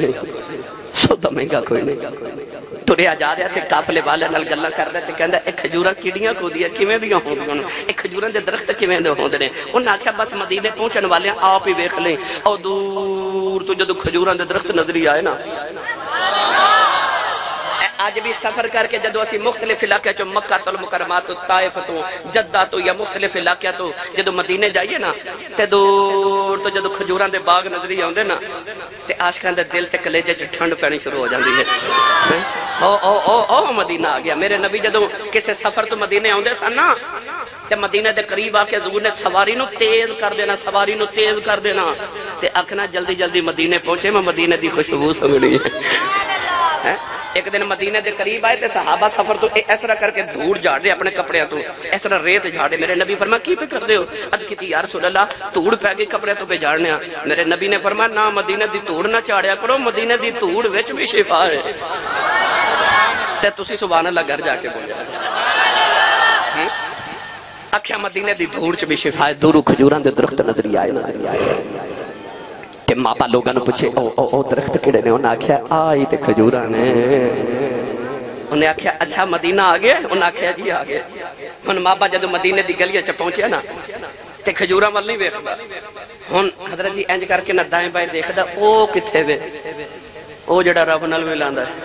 نہیں ٹریا جا رہا تے قافلے والے نال گلاں کردا تے کہندا اے کھجوراں کیڑیاں کودیاں کیویں دیاں ہوندیاں اے کھجوراں دے درخت کیویں دے ہوندے نے انہاں آکھیا بس مدینے پہنچن والے آپ ہی ویکھ لیں او دور تو جدوں کھجوراں دے درخت نظر آئے نا آج بھی سفر کر کے جدو اسی مختلف علاقے چو مکہ تو المکرمات طائف تو جدہ تو یا مختلف علاقے تو جدو مدینے جائیے نا تے دور تو جدو کھجوراں دے باغ نظری آوندے نا تے عاشقاں دے دل تے کلیجے چ ٹھنڈ پینی شروع ہو جاندی ہے او مدینہ آ گیا میرے نبی جدو کسے سفر تو مدینے آوندے سن نا تے مدینہ دے قریب آ کے حضور نے سواری نو تیز کر دینا تے آکھنا جلدی جلدی مدینے پہنچے میں مدینے دی خوشبو سنگنی ہے ایک دن مدینہ دے قریب آئے تے صحابہ سفر تو اس طرح کر کے دھوڑ جھاڑ رہے اپنے کپڑے تو اس طرح ریت جھاڑے میرے نبی فرمایا کی پہ کر دے ہو عرض کی تھی یا رسول اللہ دھوڑ پہ گئی کپڑے تو پہ جھاڑنے میرے نبی نے فرمایا نہ مدینہ دی دھوڑ نہ چاڑیا کرو مدینہ دی دھوڑ وچ بھی شفا ہے تے تسی سبحان اللہ گھر جا کے بولیا اکھیا مدینے دی دھوڑ چ بھی شفا ہے دورو کھجوراں دے درخت نظری آئے تے ماں لوگاں نے پوچھے او درخت کیڑے نے انہاں آکھیا آئی تے کھجوراں نے انہیں آکھیا اچھا مدینہ آ گیا انہیں آکھیا جی آ گیا ہن ماں جدو مدینے دی گلیاں چ پہنچیا نا تے کھجوراں ول نہیں ویکھدا ہن حضرت جی انج کر کے نہ دائیں بائیں دیکھدا او کتھے وے او جڑا رب نال ملاندا ہے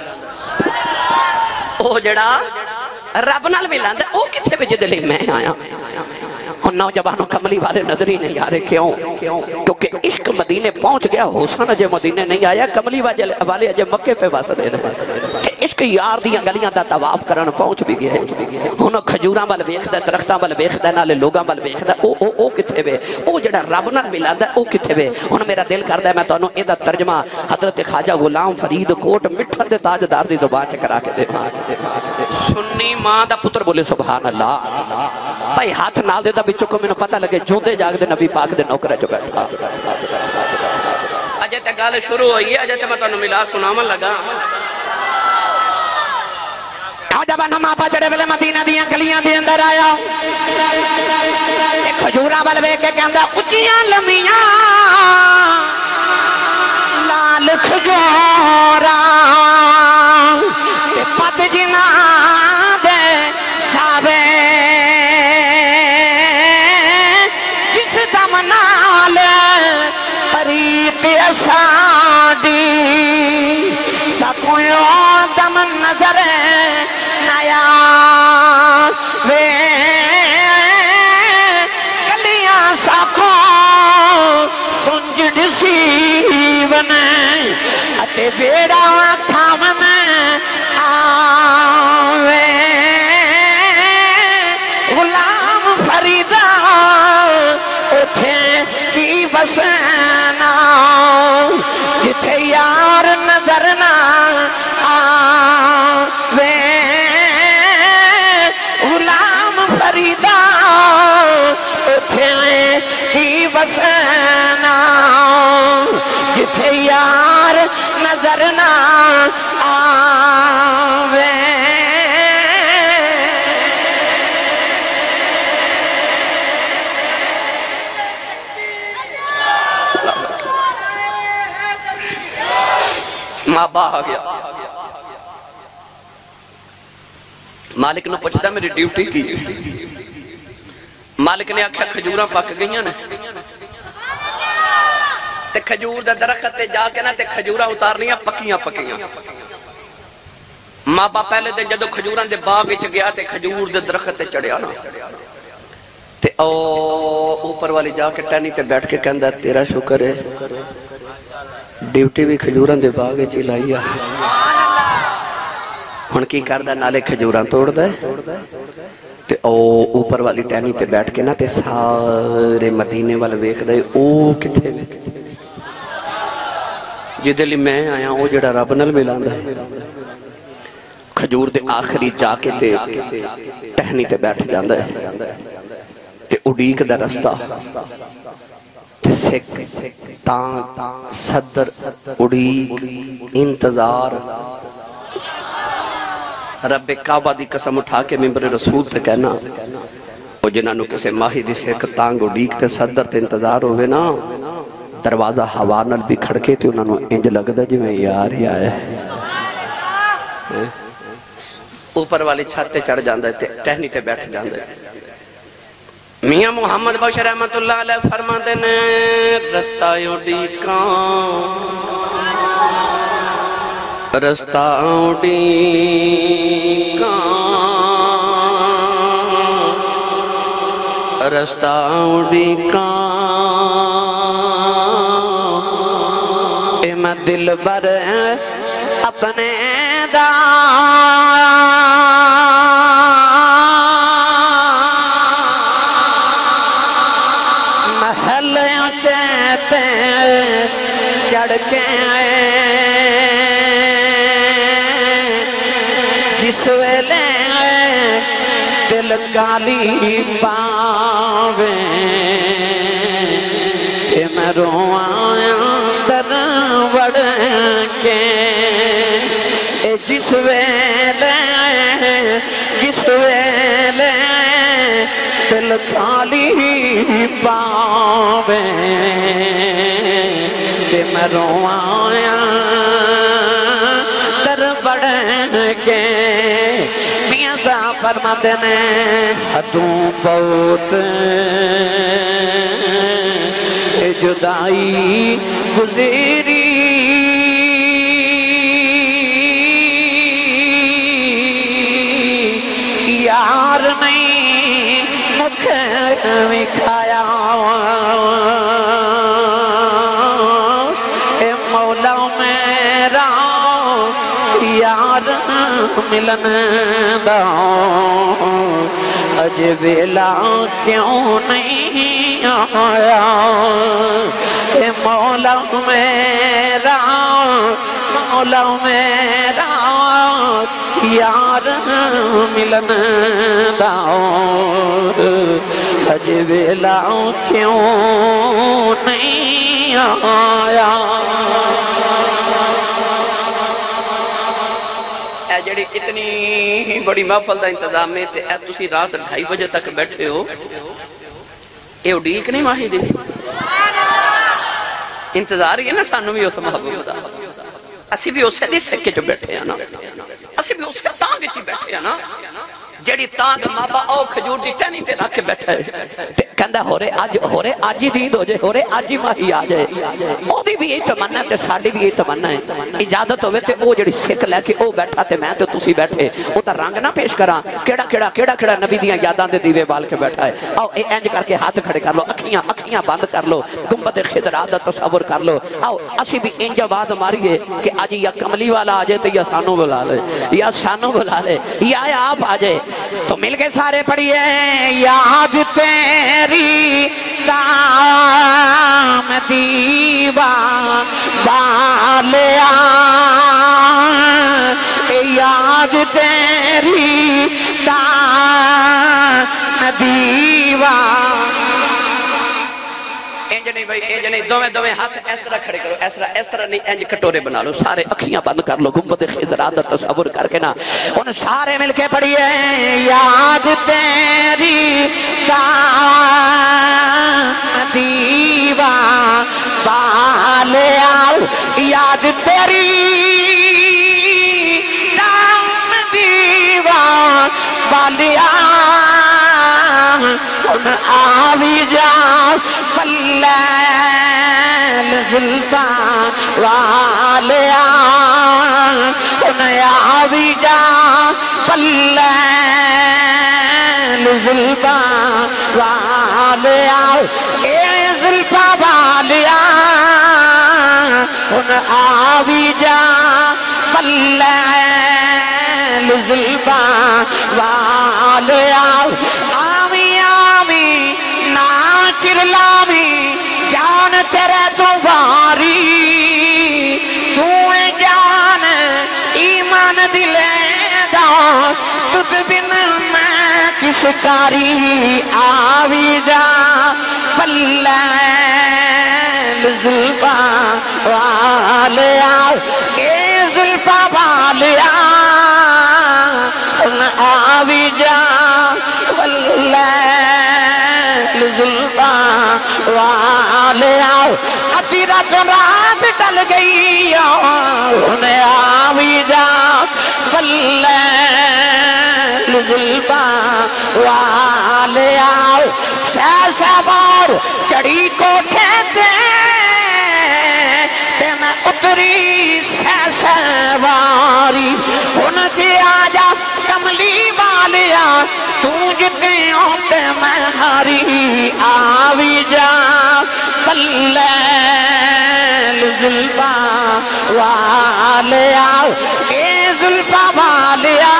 او جڑا رب نال ملاندا او کتھے وے جدے لئی میں آیا ہن نوجوانوں کملی والے نظر ہی نہیں آ رہے کیوں کیونکہ عشق مدینے پہنچ گیا حسن اجے مدینے نہیں آیا کملی والے اجے مکے پہ وس دے کہ عشق یار دیاں گلیاں دا طواف کرن پہنچ بھی گیا ہن کھجوراں ول ویکھدا درختاں ول ویکھدا نالے لوگاں ول ویکھدا او کتھے وے او جڑا رب نال ملاندا او کتھے وے ہن میرا دل کردا ہے میں تانوں ایدا ترجمہ حضرت خواجہ غلام فرید کوٹ مٹھن دے تاجدار دی زبان چ کرا کے دیواں سنی ماں دا پتر بولے سبحان اللہ بھائی ہاتھ نال دے دا بچوں کو میں نے پتہ لگے جوندے جاگ دے نبی پاک دے نوکرے جو بیٹھا اجے تے گل شروع ہوئی ہے اجے تے میں تانوں ملا سناون لگا جب نما جڑے ویلے مدینہ دیاں گلیاں دے اندر آیا ایک کھجوراں ول ویکھ کے کہندا اچیاں لمیاں لال کھجوراں تے پت جناں دے ساوے جس دم نال طریق اساڈی سکویوں دم نظر نیا وے گلیاں ساکھوں سنجڑ سیون اتے بیڑا تھامن آوے غلام فریدہ اٹھے کی بسنا جتھے یار نظر نہ آوے غلام فریدہ اٹھے کی بسنا جتھے یار نظر نہ آوے ماں با آ گیا مالک نے پوچھتا میری ڈیوٹی کی مالک نے آکھیا کھجوراں پک گئیاں نے تے کھجور دا درخت تے جا کے نا تے کھجوراں اتارنیاں پکیاں ماں با پہلے دن جدو کھجوراں دے باغ وچ گیا تے کھجور دے درخت تے چڑھیا نا تے اوپر والی جا کے ٹہنی تے بیٹھ کے کہندا تیرا شکر ہے ڈیوٹی بھی کھجوراں دے باغ وچ لائی آ ہن کی کردا نالے کھجوراں توڑدا ہے تے اوپر والی ٹہنی تے بیٹھ کے نا تے سارے مدینے ول ویکھدا ہے او کتھے وے جدے لئی میں آیا او جڑا رب نال ملاندا ہے کھجور دے آخری جا کے تے ٹہنی تے بیٹھ جاندا ہے تے اڈیک دا رستہ تے سکھ تاں صدر اڈیک انتظار رب کعبہ دی قسم اٹھا کے ممبر رسول تے کہنا او جنہاں نو کسے ماہی دی سکھ تانگ اڈیک تے صدر تے انتظار ہوئے نا دروازہ ہوا نال بھی کھڑکے تے انہاں نو انج لگدا جویں یار ہی آیا ہے اوپر والی چھت تے چڑھ جاندا ہے تے ٹہنی تے بیٹھ جاندا ہے میاں محمد بخش رحمت اللہ علیہ فرماتے نے رستہ اڈیکاں رستہ اڈیکاں رستہ اڈیکاں اے میں دل بر اپنے دا محل چیتے چڑھ کے جس ویلے دل گالی پاوے کہ میں رواں در وڑ کے جس ویلے جس ویلے دل خالی پاوے تے میں رواں در بڑھ کے میاں صاحب فرماتے نے حدوں بہت جدائی گزری یار نہیں مکھ میں کھایا اے مولا میرا یار ملن دا اج ویلا کیوں نہیں آیا اے مولا میرا یار ملن دا اج ویلا کیوں نہیں آیا جڑی اتنی بڑی محفل دا انتظام ہے تے تسی رات 2:30 بجے تک بیٹھے ہو اے اڈیک نہیں ماہی دی انتظار ہی ہے نا سانو بھی اس محبوب دا اسی بھی اسے دی سکے جو بیٹھے ہیں نا اسی بھی اسے تانگ چی بیٹھے ہیں نا جڑی تانگ مابا او کھجور دی ٹہنی تے رکھ کے بیٹھا ہے کہندا ہو رہے آج ہی دید ہو جائے ہو رہے آج ہی ماہی آ جائے او دی بھی یہی تمنا ہے تے ساڑی بھی یہی تمنا ہے اجازت ہوئے تے او جڑی سکھ لے کے او بیٹھا تے میں تے تسی بیٹھے او تا رنگ نہ پیش کراں کیڑا نبی دیاں یاداں دے دیوے بال کے بیٹھا ہے آؤ انج کر کے ہاتھ کھڑے کر لو اکھیاں بند کر لو گنبد خضرا دا تصور کر لو آؤ اسی بھی انج آواز ماریے کہ آج یا کملی والا آ جائے تے یا سانو بلا لے یا سانو بلا لے یا آپ آ جائے تو مل کے سارے پڑھیے یاد تیری دام دیوا بالیا یاد تیری دام دیوا انج نہیں بھائی انج نہیں دویں ہاتھ اس طرح کھڑے کرو اس طرح نہیں انج کٹورے بنا لو سارے اکھیاں بند کر لو گنبد خضرا دا تصور کر کے نا ان سارے مل کے پڑھیے یاد تیری دام دیوا بالیا یاد تیری دام دیوا بالیا ان آوی جا فلیل زلفا والیا ان آوی جا فلیل زلفا والیا اے زلفا والیا ان آوی جا فلیل زلفا والیا لامی جان تیرے دوباری تو جان ایمان دلے دا تُد بن میں کس کاری آوی جا فلیل زلفا والیا اے زلفا والیا آوی جا فلیل زلفا والیا ادھی رات ڈل گئی انہیں آوی جا فلیل زلفا والیا سہ بار چڑی کوٹھے تے میں اتری سہ باری ان تے آجا کملی والیا تو جتے ہوتے میں ہاری آوی جا فلیل زلفا والیا اے زلفا والیا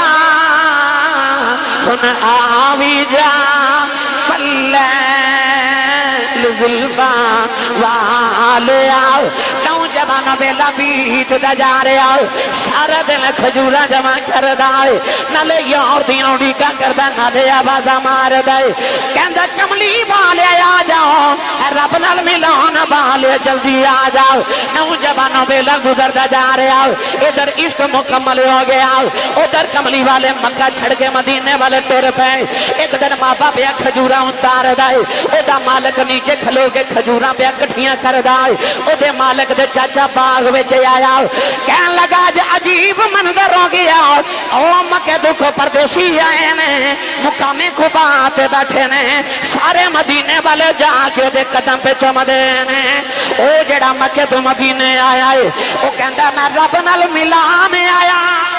ان آوی جا فلیل زلفا والیا تو جب जवाना बेला बीत दा जा रहा सारा दिन खजूरा जमा करदा है नाले यार दी उड़ीका करदा नाले आवाज़ा मारदा है कहंदा कमली वाले आ जाओ रब नाल मिलान वाले जल्दी आ जाओ नौजवानों बेला गुजरदा जा रहा इधर इश्क मुकम्मल हो गया उधर कमली वाले मक्का छड़ के मदीने वाले तुर पे एक दिन माँ बाप या खजूरा उतार दाए ओदा मालिक नीचे खलो के खजूरा पे कठियां कर दाए ओदे मालिक दे चाचा बाग विच आया कहन लगा ज अजीब मंजर हो गया ओ मक्के दुख परदेसी आए ने मुकामे कुबा ते बैठे ने सारे मदीने वाले जाके ओदे कदम पे चुमदे ने ओ जेड़ा मक्के तो मदीने आया है ओ कहंदा मैं रब नाल मिलान आया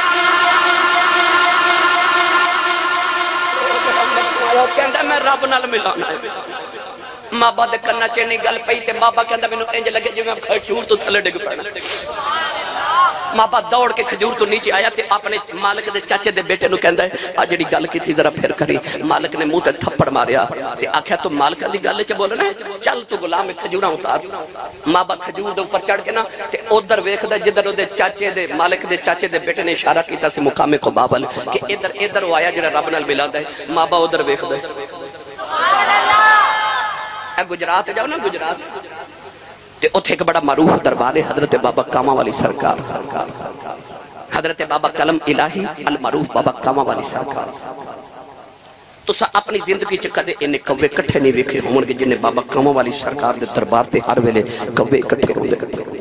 कहंदा मैं रब नाल मिलाना है माबा दे कन्ना च इन्नी गल पई ते बाबा कहंदा मैनू इंज लगे जिवें खजूर तो थल्ले डिग पैना माबा दौड़ के खजूर तो नीचे आया ते अपने मालिक दे चाचे दे बेटे नू कहंदा है आ जेड़ी गल कीती जरा फिर करी मालिक ने मुंह ते थप्पड़ मारिया ते आख्या तू मालिक दी गल च बोलना है चल तू गुलाम खजूरा उतार माबा खजूर दे ऊपर चढ़ के ना ते उधर वेखदा जिधर ओदे चाचे दे मालिक दे चाचे दे बेटे ने इशारा कीता सी मुकामे खुबा वाल कि इधर इधर वो आया जेड़ा रब नाल मिलांदा है माबा उधर वेखदा है सुभान अल्लाह ए गुजरात जाओ ना गुजरात ते उथे एक बड़ा मारूफ दरबार है हजरत बाबा कामा वाली सरकार हजरत बाबा कलम इलाही अल मारूफ बाबा कामा वाली सरकार तुसा अपनी जिंदगी च कदे इन्ने कव्वे इकट्ठे नहीं वेखे होणगे जिन्ने बाबा कामा वाली सरकार दे दरबार ते हर वेले कव्वे इकट्ठे होंदे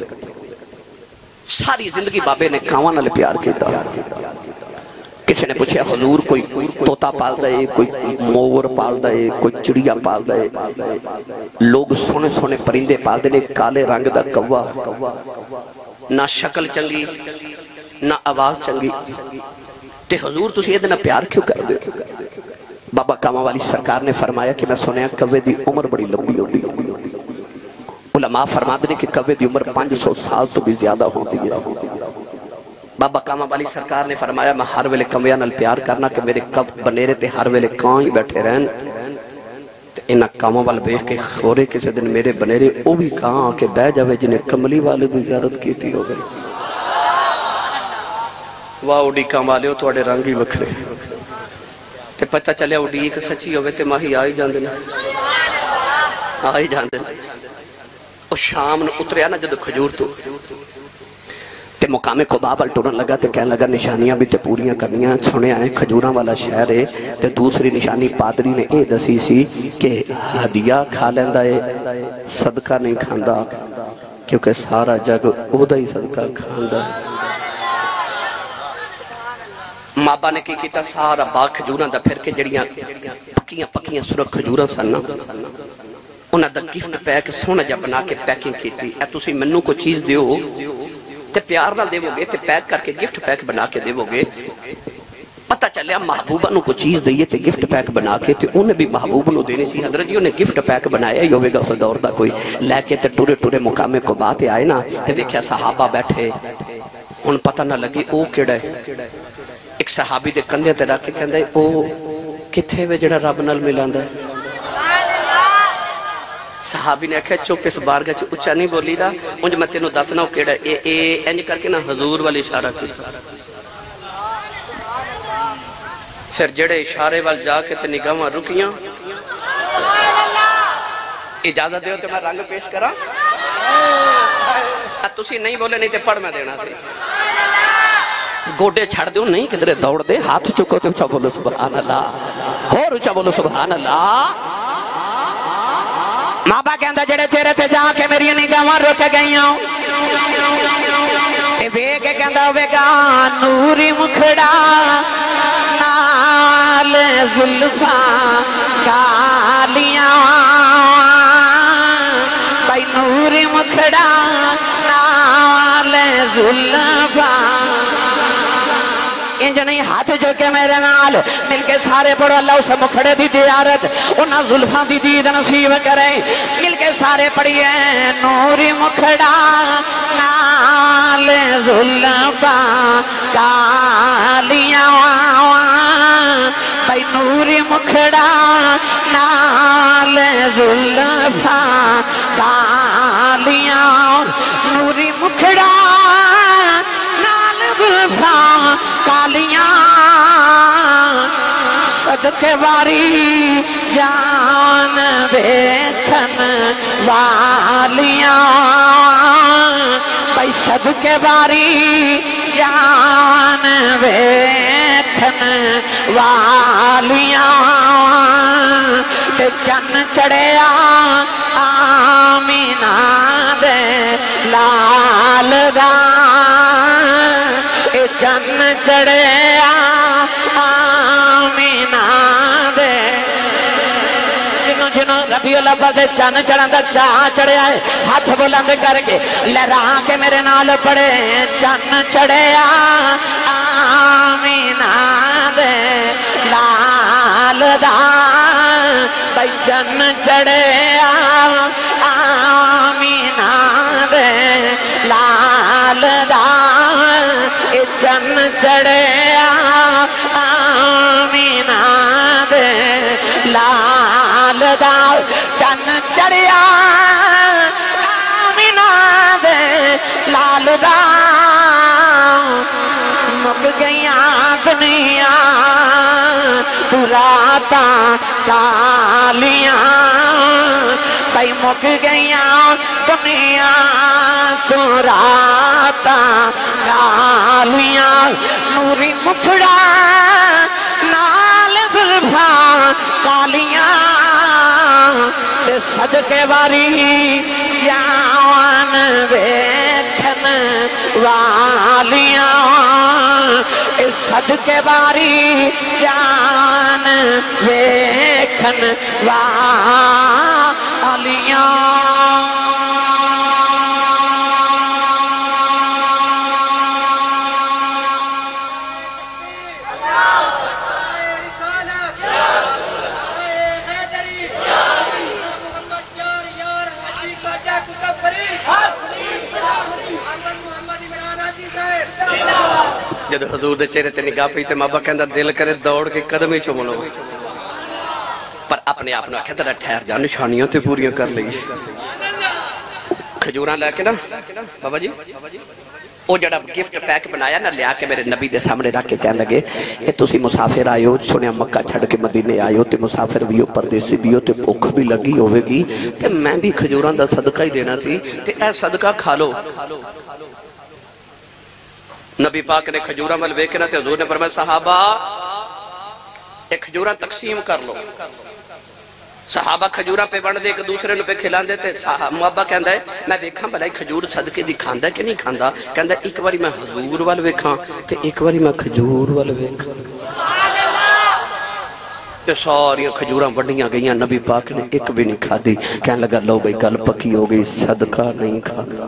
सारी जिंदगी बाबे ने कावां नाल प्यार कीता किसी ने पूछा हुजूर कोई तोता पालदा है कोई मोर पालदा है कोई चिड़िया पालदा है लोग सोने सोने परिंदे पालदे ने काले रंग दा कौवा ना शक्ल चंगी ना आवाज चंगी ते हुजूर तुसी इहदे नाल प्यार क्यों करदे हो बाबा कामा वाली सरकार ने फरमाया कि मैं सुनिया कव्वे दी उम्र बड़ी लंबी होंदी है उलमा फरमाते ने कि कव्वे दी उम्र 500 साल तो भी ज्यादा होती है बाबा कामा वाली सरकार ने फरमाया मैं हर वेले कव्वियां नाल प्यार करना कि मेरे कब बनेरे ते हर वेले कां ही बैठे रहन ते इन्हां कामां वाल वेख के खोरे किसी दिन मेरे बनेरे ओ भी कां आके बह जावे जिन्हें कमली वाले दी ज़ियारत कीती होवे वाह उड़ीकां वालिओ तुहाडे रंग ही वखरे ते पता चलिया उड़ीक सच्ची होवे ते माही आ ही जांदे ने आ ही जांदे ने ओ शाम नूं उतरिया ना जदों खजूर तो ते मुकामे खुबा वाल टुरन लगा ते कहने लगा निशानियां भी ते पूरियां करनियां सुनिया है खजूरां वाला शहर है ते दूसरी निशानी पादरी ने यह दसी सी कि हदिया खा लैंदा है सदका नहीं खांदा क्योंकि सारा जग ओदा ही सदका खांदा है माबा ने की कीता सारा बाग खजूरां दा फिर के जड़ियां पक्कियां पक्कियां सुरख खजूरां सन उन्हां दा गिफ्ट पैक सोहना जिहा बना के पैकिंग कीती ऐ तुसीं मैनूं कोई चीज़ दिओ ते प्यार ना देवोगे ते पैक करके गिफ्ट पैक बना के देवोगे पता चलिया महबूबा नूं कोई चीज़ दईए ते गिफ्ट पैक बना के ते उन्हें भी महबूब नूं देनी सी हजरत जी उन्हें गिफ्ट पैक बनाया ही होवेगा उस दौर दा कोई लैके ते टुरे टुरे मुकामे खुबा ते आए ना ते वेख्या सहाबा बैठे हुण पता ना लगी ओ किहड़ा है एक सहाबी दे कंधे ते रख के कहंदा ओ किथे वे जिहड़ा रब नाल मिलांदा है सहाबी ने आख्या चुप इस बारगाह च उच्चा नहीं बोलीदा उंज मैं तेनों दसना केड़ा ए इंज करके ना हजूर वाल इशारा कीता फिर जेड़े इशारे वाल जाके ते निगाहां रुकियां इजाजत दिओ ते मैं रंग पेश करा तुसी नहीं बोले नहीं ते पढ़ मैं देना सी गोडे छड़ दो नहीं किधरे दौड़ दे हाथ चुको ते उच्चा बोलो सुभान अल्लाह होर उच्चा बोलो सुभान अल्लाह माबा कहंदा जेड़े तेरे ते जाके मेरी निगाहां रुक गईयां ते वेख के कहंदा होवेगा नूरी मुखड़ा नाल जुल्फा कालियां भाई नूरी मुखड़ा नाल जुल्फा इंज नहीं हाथ जो के मेरे नाल मिलके सारे पढ़ो अल्लाह उस मुखड़े दी ज़ियारत उन्हां जुल्फां दी दीद नसीब करे मिलके सारे पढ़िए नूरी मुखड़ा नाल जुल्फा कालियां भाई नूरी मुखड़ा नाल जुल्फा कालियां नूरी मुखड़ा زلفا کالیاں صدقے واری جان ویکھن والیاں بھائی صدقے واری جان ویکھن والیاں تے چن چڑھیا آمینہ دے لال دا اے چن چڑھیا آمینہ دے جنوں ربیع الاول دے چن چڑھن دا چاہ چڑھیا ہے ہاتھ بلند کر کے لہرا کے میرے نال پڑے چن چڑھیا آمینہ دے لال دا بھائی چن چڑھیا آمینہ دے لال دا اے چن چڑھیا آمینہ دے لال دا چن چڑھیا آمینہ دے لال دا مک گئیاں دنیا راتاں کالیاں بھائی مک گئیاں دنیا راتاں کالیاں نوری مٹھڑا نال زلفا کالیاں تے صدقے واری جان ویکھن والیاں اے صدقے واری جان ویکھن والیاں جب حضور دے چہرے تے نگاہ پئی تے مابا کہندا دل کرے دوڑ کے قدم ہی چوم لو پر اپنے آپ نے آکھیا تیرا ٹھہر جا نشانیاں تے پوریاں کر لئی کھجوراں لے کے نا بابا جی او جڑا گفٹ پیک بنایا نا لیا کے میرے نبی دے سامنے رکھ کے کہنے لگے اے تسی مسافر آئے ہو سنیا مکہ چھڑ کے مدینے آئے ہو تے مسافر بھی ہو پردیسی بھی ہو تے بھوک بھی لگی ہوئے گی تے میں بھی کھجوراں دا صدقہ ہی دینا سی تے اے صدقہ کھا لو نبی پاک نے کھجوراں مل ویکھنا تے حضور نے فرمایا صحابہ ایک کھجوراں تقسیم کر لو صحابہ کھجوراں پہ بن دے ایک دوسرے نے پہ کھلان دے تے محبہ کہندا ہے میں ویکھاں بھلائی کھجور صدقے دی کھاندا ہے کہ نہیں کھاندا کہندا ایک باری میں حضور وال ویکھاں تے ایک باری میں کھجور وال ویکھاں تے ساریاں کھجوراں وڈیاں گئیاں نبی پاک نے ایک بھی نہیں کھادی کہنے لگا لو بھئی گل پکی ہو گئی صدقہ نہیں کھاندا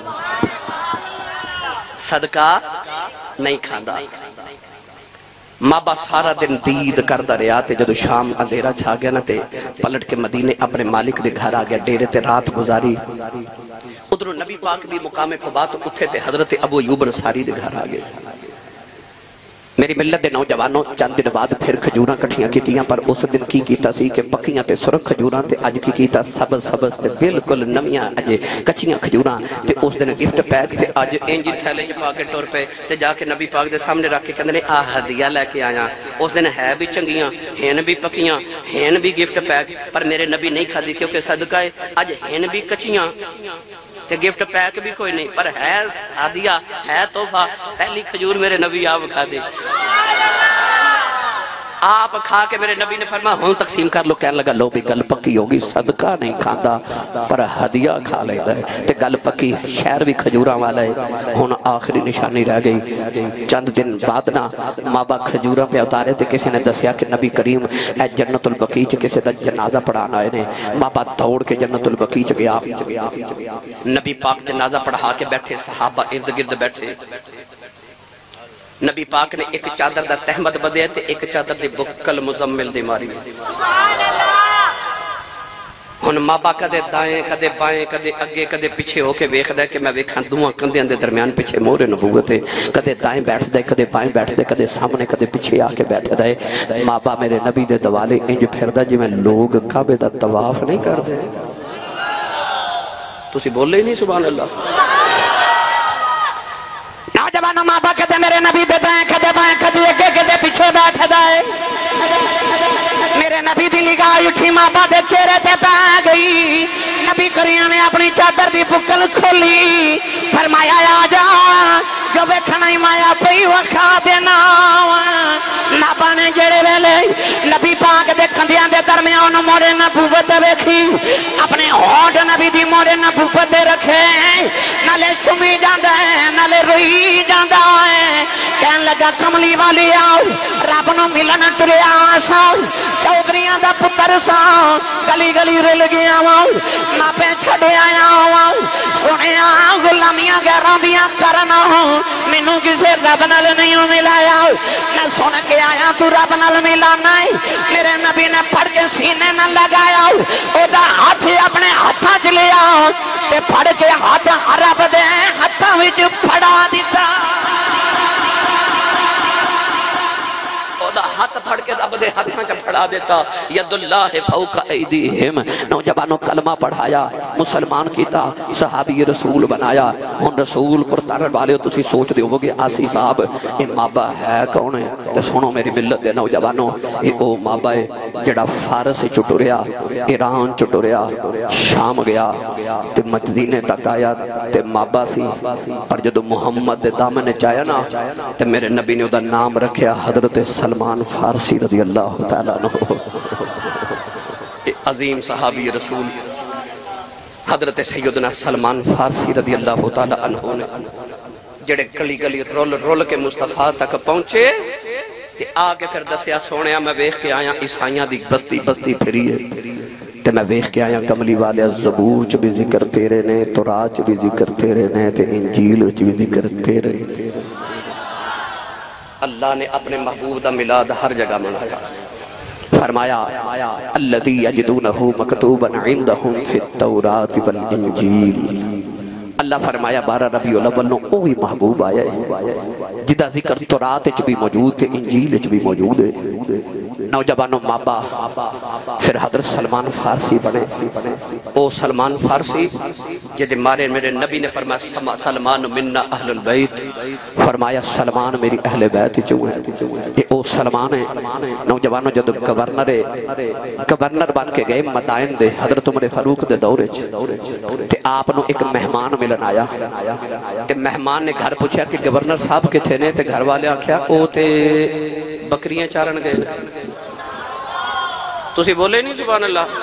صدقہ نہیں کھاندا مابا سارا دن دید کردا رہیا تے جدو شام اندھیرا چھا گیا نا تے پلٹ کے مدینے اپنے مالک دے گھر آ گیا ڈیرے تے رات گزاری ادھروں نبی پاک بھی مقام قباء تو اٹھے تے حضرت ابو ایوب انصاری دے گھر آ گئے میری ملت دے نوجوانوں چند دن بعد پھر کھجوراں کٹھیاں کیتیاں پر اس دن کی کیتا سی کہ پکیاں تے سرخ کھجوراں تے اج کی کیتا سبز سبز تے بالکل نمیاں اجے کچیاں کھجوراں تے اس دن گفٹ پیک تے اج انجی تھیلے پا کے ٹر پے تے جا کے نبی پاک دے سامنے رکھ کے کہندے نے آ ہدیہ لے کے آیا اس دن ہے بھی چنگیاں ہن بھی پکیاں ہن بھی گفٹ پیک پر میرے نبی نہیں کھادی کیونکہ صدقہ ہے اج ہن بھی کچیاں تے گفٹ پیک بھی کوئی نہیں پر ہے ہدیہ ہے تحفہ پہلی کھجور میرے نبی آپ کھا دے آپ کھا کے میرے نبی نے فرمایا ہوں تقسیم کر لو کہنے لگا لو بھی گل پکی ہوگی صدقہ نہیں کھاندا پر ہدیہ کھا لیتا ہے تے گل پکی شہر بھی کھجوراں والا ہے ہوں آخری نشانی رہ گئی چند دن بعد نا مابا کھجوراں پہ اتارے تے کسی نے دسیا کہ نبی کریم اے جنت البقیع چ کسی دا جنازہ پڑھانا آئے نے مابا دوڑ کے جنت البقیع چ گیا نبی پاک جنازہ پڑھا کے بیٹھے صحابہ ارد گرد بیٹھے نبی پاک نے ایک چادر دا تحمد بدیا تے ایک چادر دی بکل مزمل دی ماری ہن مابا کدے دائیں کدے بائیں کدے اگے کدے پیچھے ہو کے ویکھدا ہے کہ میں ویکھاں دوواں کندیاں دے درمیان پیچھے مہر نبوت ہے کدے دائیں بیٹھدا ہے کدے بائیں بیٹھدا ہے کدے سامنے کدے پیچھے آ کے بیٹھدا ہے مابا میرے نبی دے دوالے انج پھردا جویں لوگ کعبے دا طواف نہیں کردے تسی بولے ہی نہیں سبحان اللہ نوجوانوں مابا کہتے میرے نبی دے دائیں کدے بائیں کدے اگے کدے پیچھے بیٹھ دائے میرے نبی دی نگاہ اٹھی مابا دے چہرے تے پہ گئی نبی کریم نے اپنی چادر دی بکل کھولی فرمایا آجا جو ویکھنا ہی مایا پئی وکھا دینا مابا نے جڑے ویلے نبی پاک دے کندیاں دے درمیان موڑے نبوت ویکھی اپنے ہونٹ نبی دی موڑے نبوت دے رکھے نالے چمی جاندہ ہے نالے روئی جاندہ ہے کہن لگا کملی والی آؤ رب نو ملن ٹریا سا چودریاں دا پتر سا گلی گلی رل گیا ماپے چھڑے آیا سنے غلامیاں گیروں دیاں کرنا مینوں کسے رب نال نہیں ملایا میں سن کے آیا تو رب نال ملانا ہے میرے نبی نے پڑھ کے سینے نہ لگایا او دا ہاتھ اپنے ہاتھاں چ لیا تے پڑھ کے ہاتھ رب دے ہاتھاں وچ پھڑا دیتا ہاتھ پھڑ کے رب دے ہاتھاں چا پھڑا دیتا ید اللہ فوق ایدیہم نوجوانوں کلمہ پڑھایا مسلمان کیتا صحابی رسول بنایا ہن رسول پر تارن والے تسی سوچ دے ہوگے آسی صاحب اے مابا ہے کون ہے تے سنو میری ملت دے نوجوانوں اے او مابا ہے جڑا فارس چٹوریا ایران چٹوریا شام گیا تے مدینے تک آیا تے مابا سی پر جدو محمد دے دامن چایا نا تے میرے نبی نے او دا نام رکھیا حضرت سلمان فارسی رضی اللہ تعالیٰ عنہ عظیم صحابی رسول حضرت سیدنا سلمان فارسی رضی اللہ تعالیٰ عنہ نے جڑے گلی گلی رول کے مصطفیٰ تک پہنچے تے آگے پھر دسیا سونیا میں ویکھ کے آیا عیسائیاں دی بستی بستی پھری ہے تے میں ویکھ کے آیا کملی والے زبور چ بھی ذکر تیرے نے تورات چ بھی ذکر تیرے نے تے انجیل چ بھی ذکر تیرے اللہ نے اپنے محبوب دا میلاد ہر جگہ منایا فرمایا الذی یجدونہ مکتوبا عندہم فی التوراۃ والانجیل اللہ فرمایا 12 ربیع الاول نو وہی محبوب آیا ہے جدا ذکر تورات وچ بھی موجود ہے انجیل وچ بھی موجود ہے نوجوانوں مابا پھر حضرت سلمان فارسی بنے او سلمان فارسی جدے مارے میرے نبی نے فرمایا سلمان منا اہل البیت فرمایا سلمان میری اہل بیت چوں ہے یہ او سلمان ہے نوجوانوں جدو گورنر بن کے گئے مدائن دے حضرت عمر فاروق دے دورے تے آپ نو ایک مہمان ملن آیا تے مہمان نے گھر پوچھا کہ گورنر صاحب کتھے نے تے گھر والے آکھیا او تے بکریاں چارن گئے تسی بولے نہیں سبحان اللہ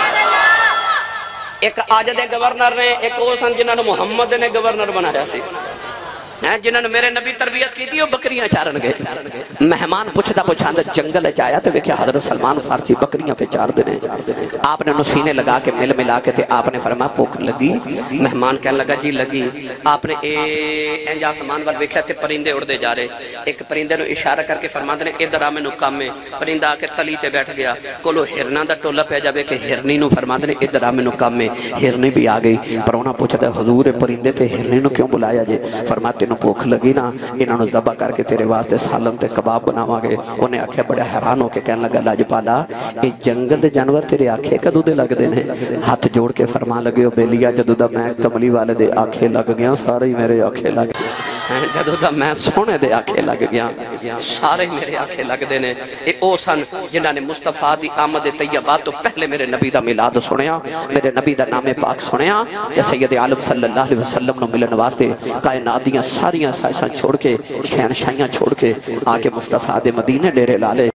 ایک آج دے گورنر نے ایک او سن جنہاں نے محمد نے گورنر بنایا سی جنہوں نے میرے نبی تربیت کی تھی وہ بکریاں چارن گئے مہمان پوچھتا پوچھاندہ جنگل چایا تو ویکھیا حضرت سلمان فارسی بکریاں پہ چار دینے آپ نے انہوں سینے لگا کے مل ملا کے تھے آپ نے فرمایا پوکھ لگی مہمان کہنے لگا جی لگی آپ نے انجا آسمان وال ویکھیا تھے پرندے اڑ دے جا رہے ایک پرندے نو اشارہ کر کے فرماندے نے ادھر آمیں نو کام میں پرندہ آ کے تلی تے بیٹھ گیا کولو ہرنا دا ٹولا پہ جاوے کہ ہرنی نو فرماندے نے ادھر آمیں نو کام میں ہرنی بھی آ گئی پر انہاں پوچھتا ہے حضور پرندے تے ہرنی نو کیوں بلایا جے فرماتے نو بھوک لگی نا انہوں نے ذبح کر کے تیرے واسطے سالن تے کباب بناوا گے انہیں آکھے بڑے حیران ہو کے کہنے لگا لاجپالا اے جنگل دے جانور تیرے آنکھیں کدو دے لگ دینے ہاتھ جوڑ کے فرمان لگے ہو بیلیا جدو دا میں کملی والے دے آنکھیں لگ گیا سارے ہی میرے آنکھیں لگ گیا جدو دا میں سونے دے آنکھیں لگ گیا سارے میرے آنکھیں لگ دینے اے او سن جنہاں نے مصطفیٰ دی آمد طیبات تو پہلے میرے نبی دا میلاد سنیا میرے نبی دا نام پاک سنیا یا سید عالم صلی اللہ علیہ وسلم نو ملن واسطے کائنات دیاں ساریاں سائساں چھوڑ کے شہنشاہیاں چھوڑ کے آگے مصطفیٰ دے مدینے ڈیرے لالے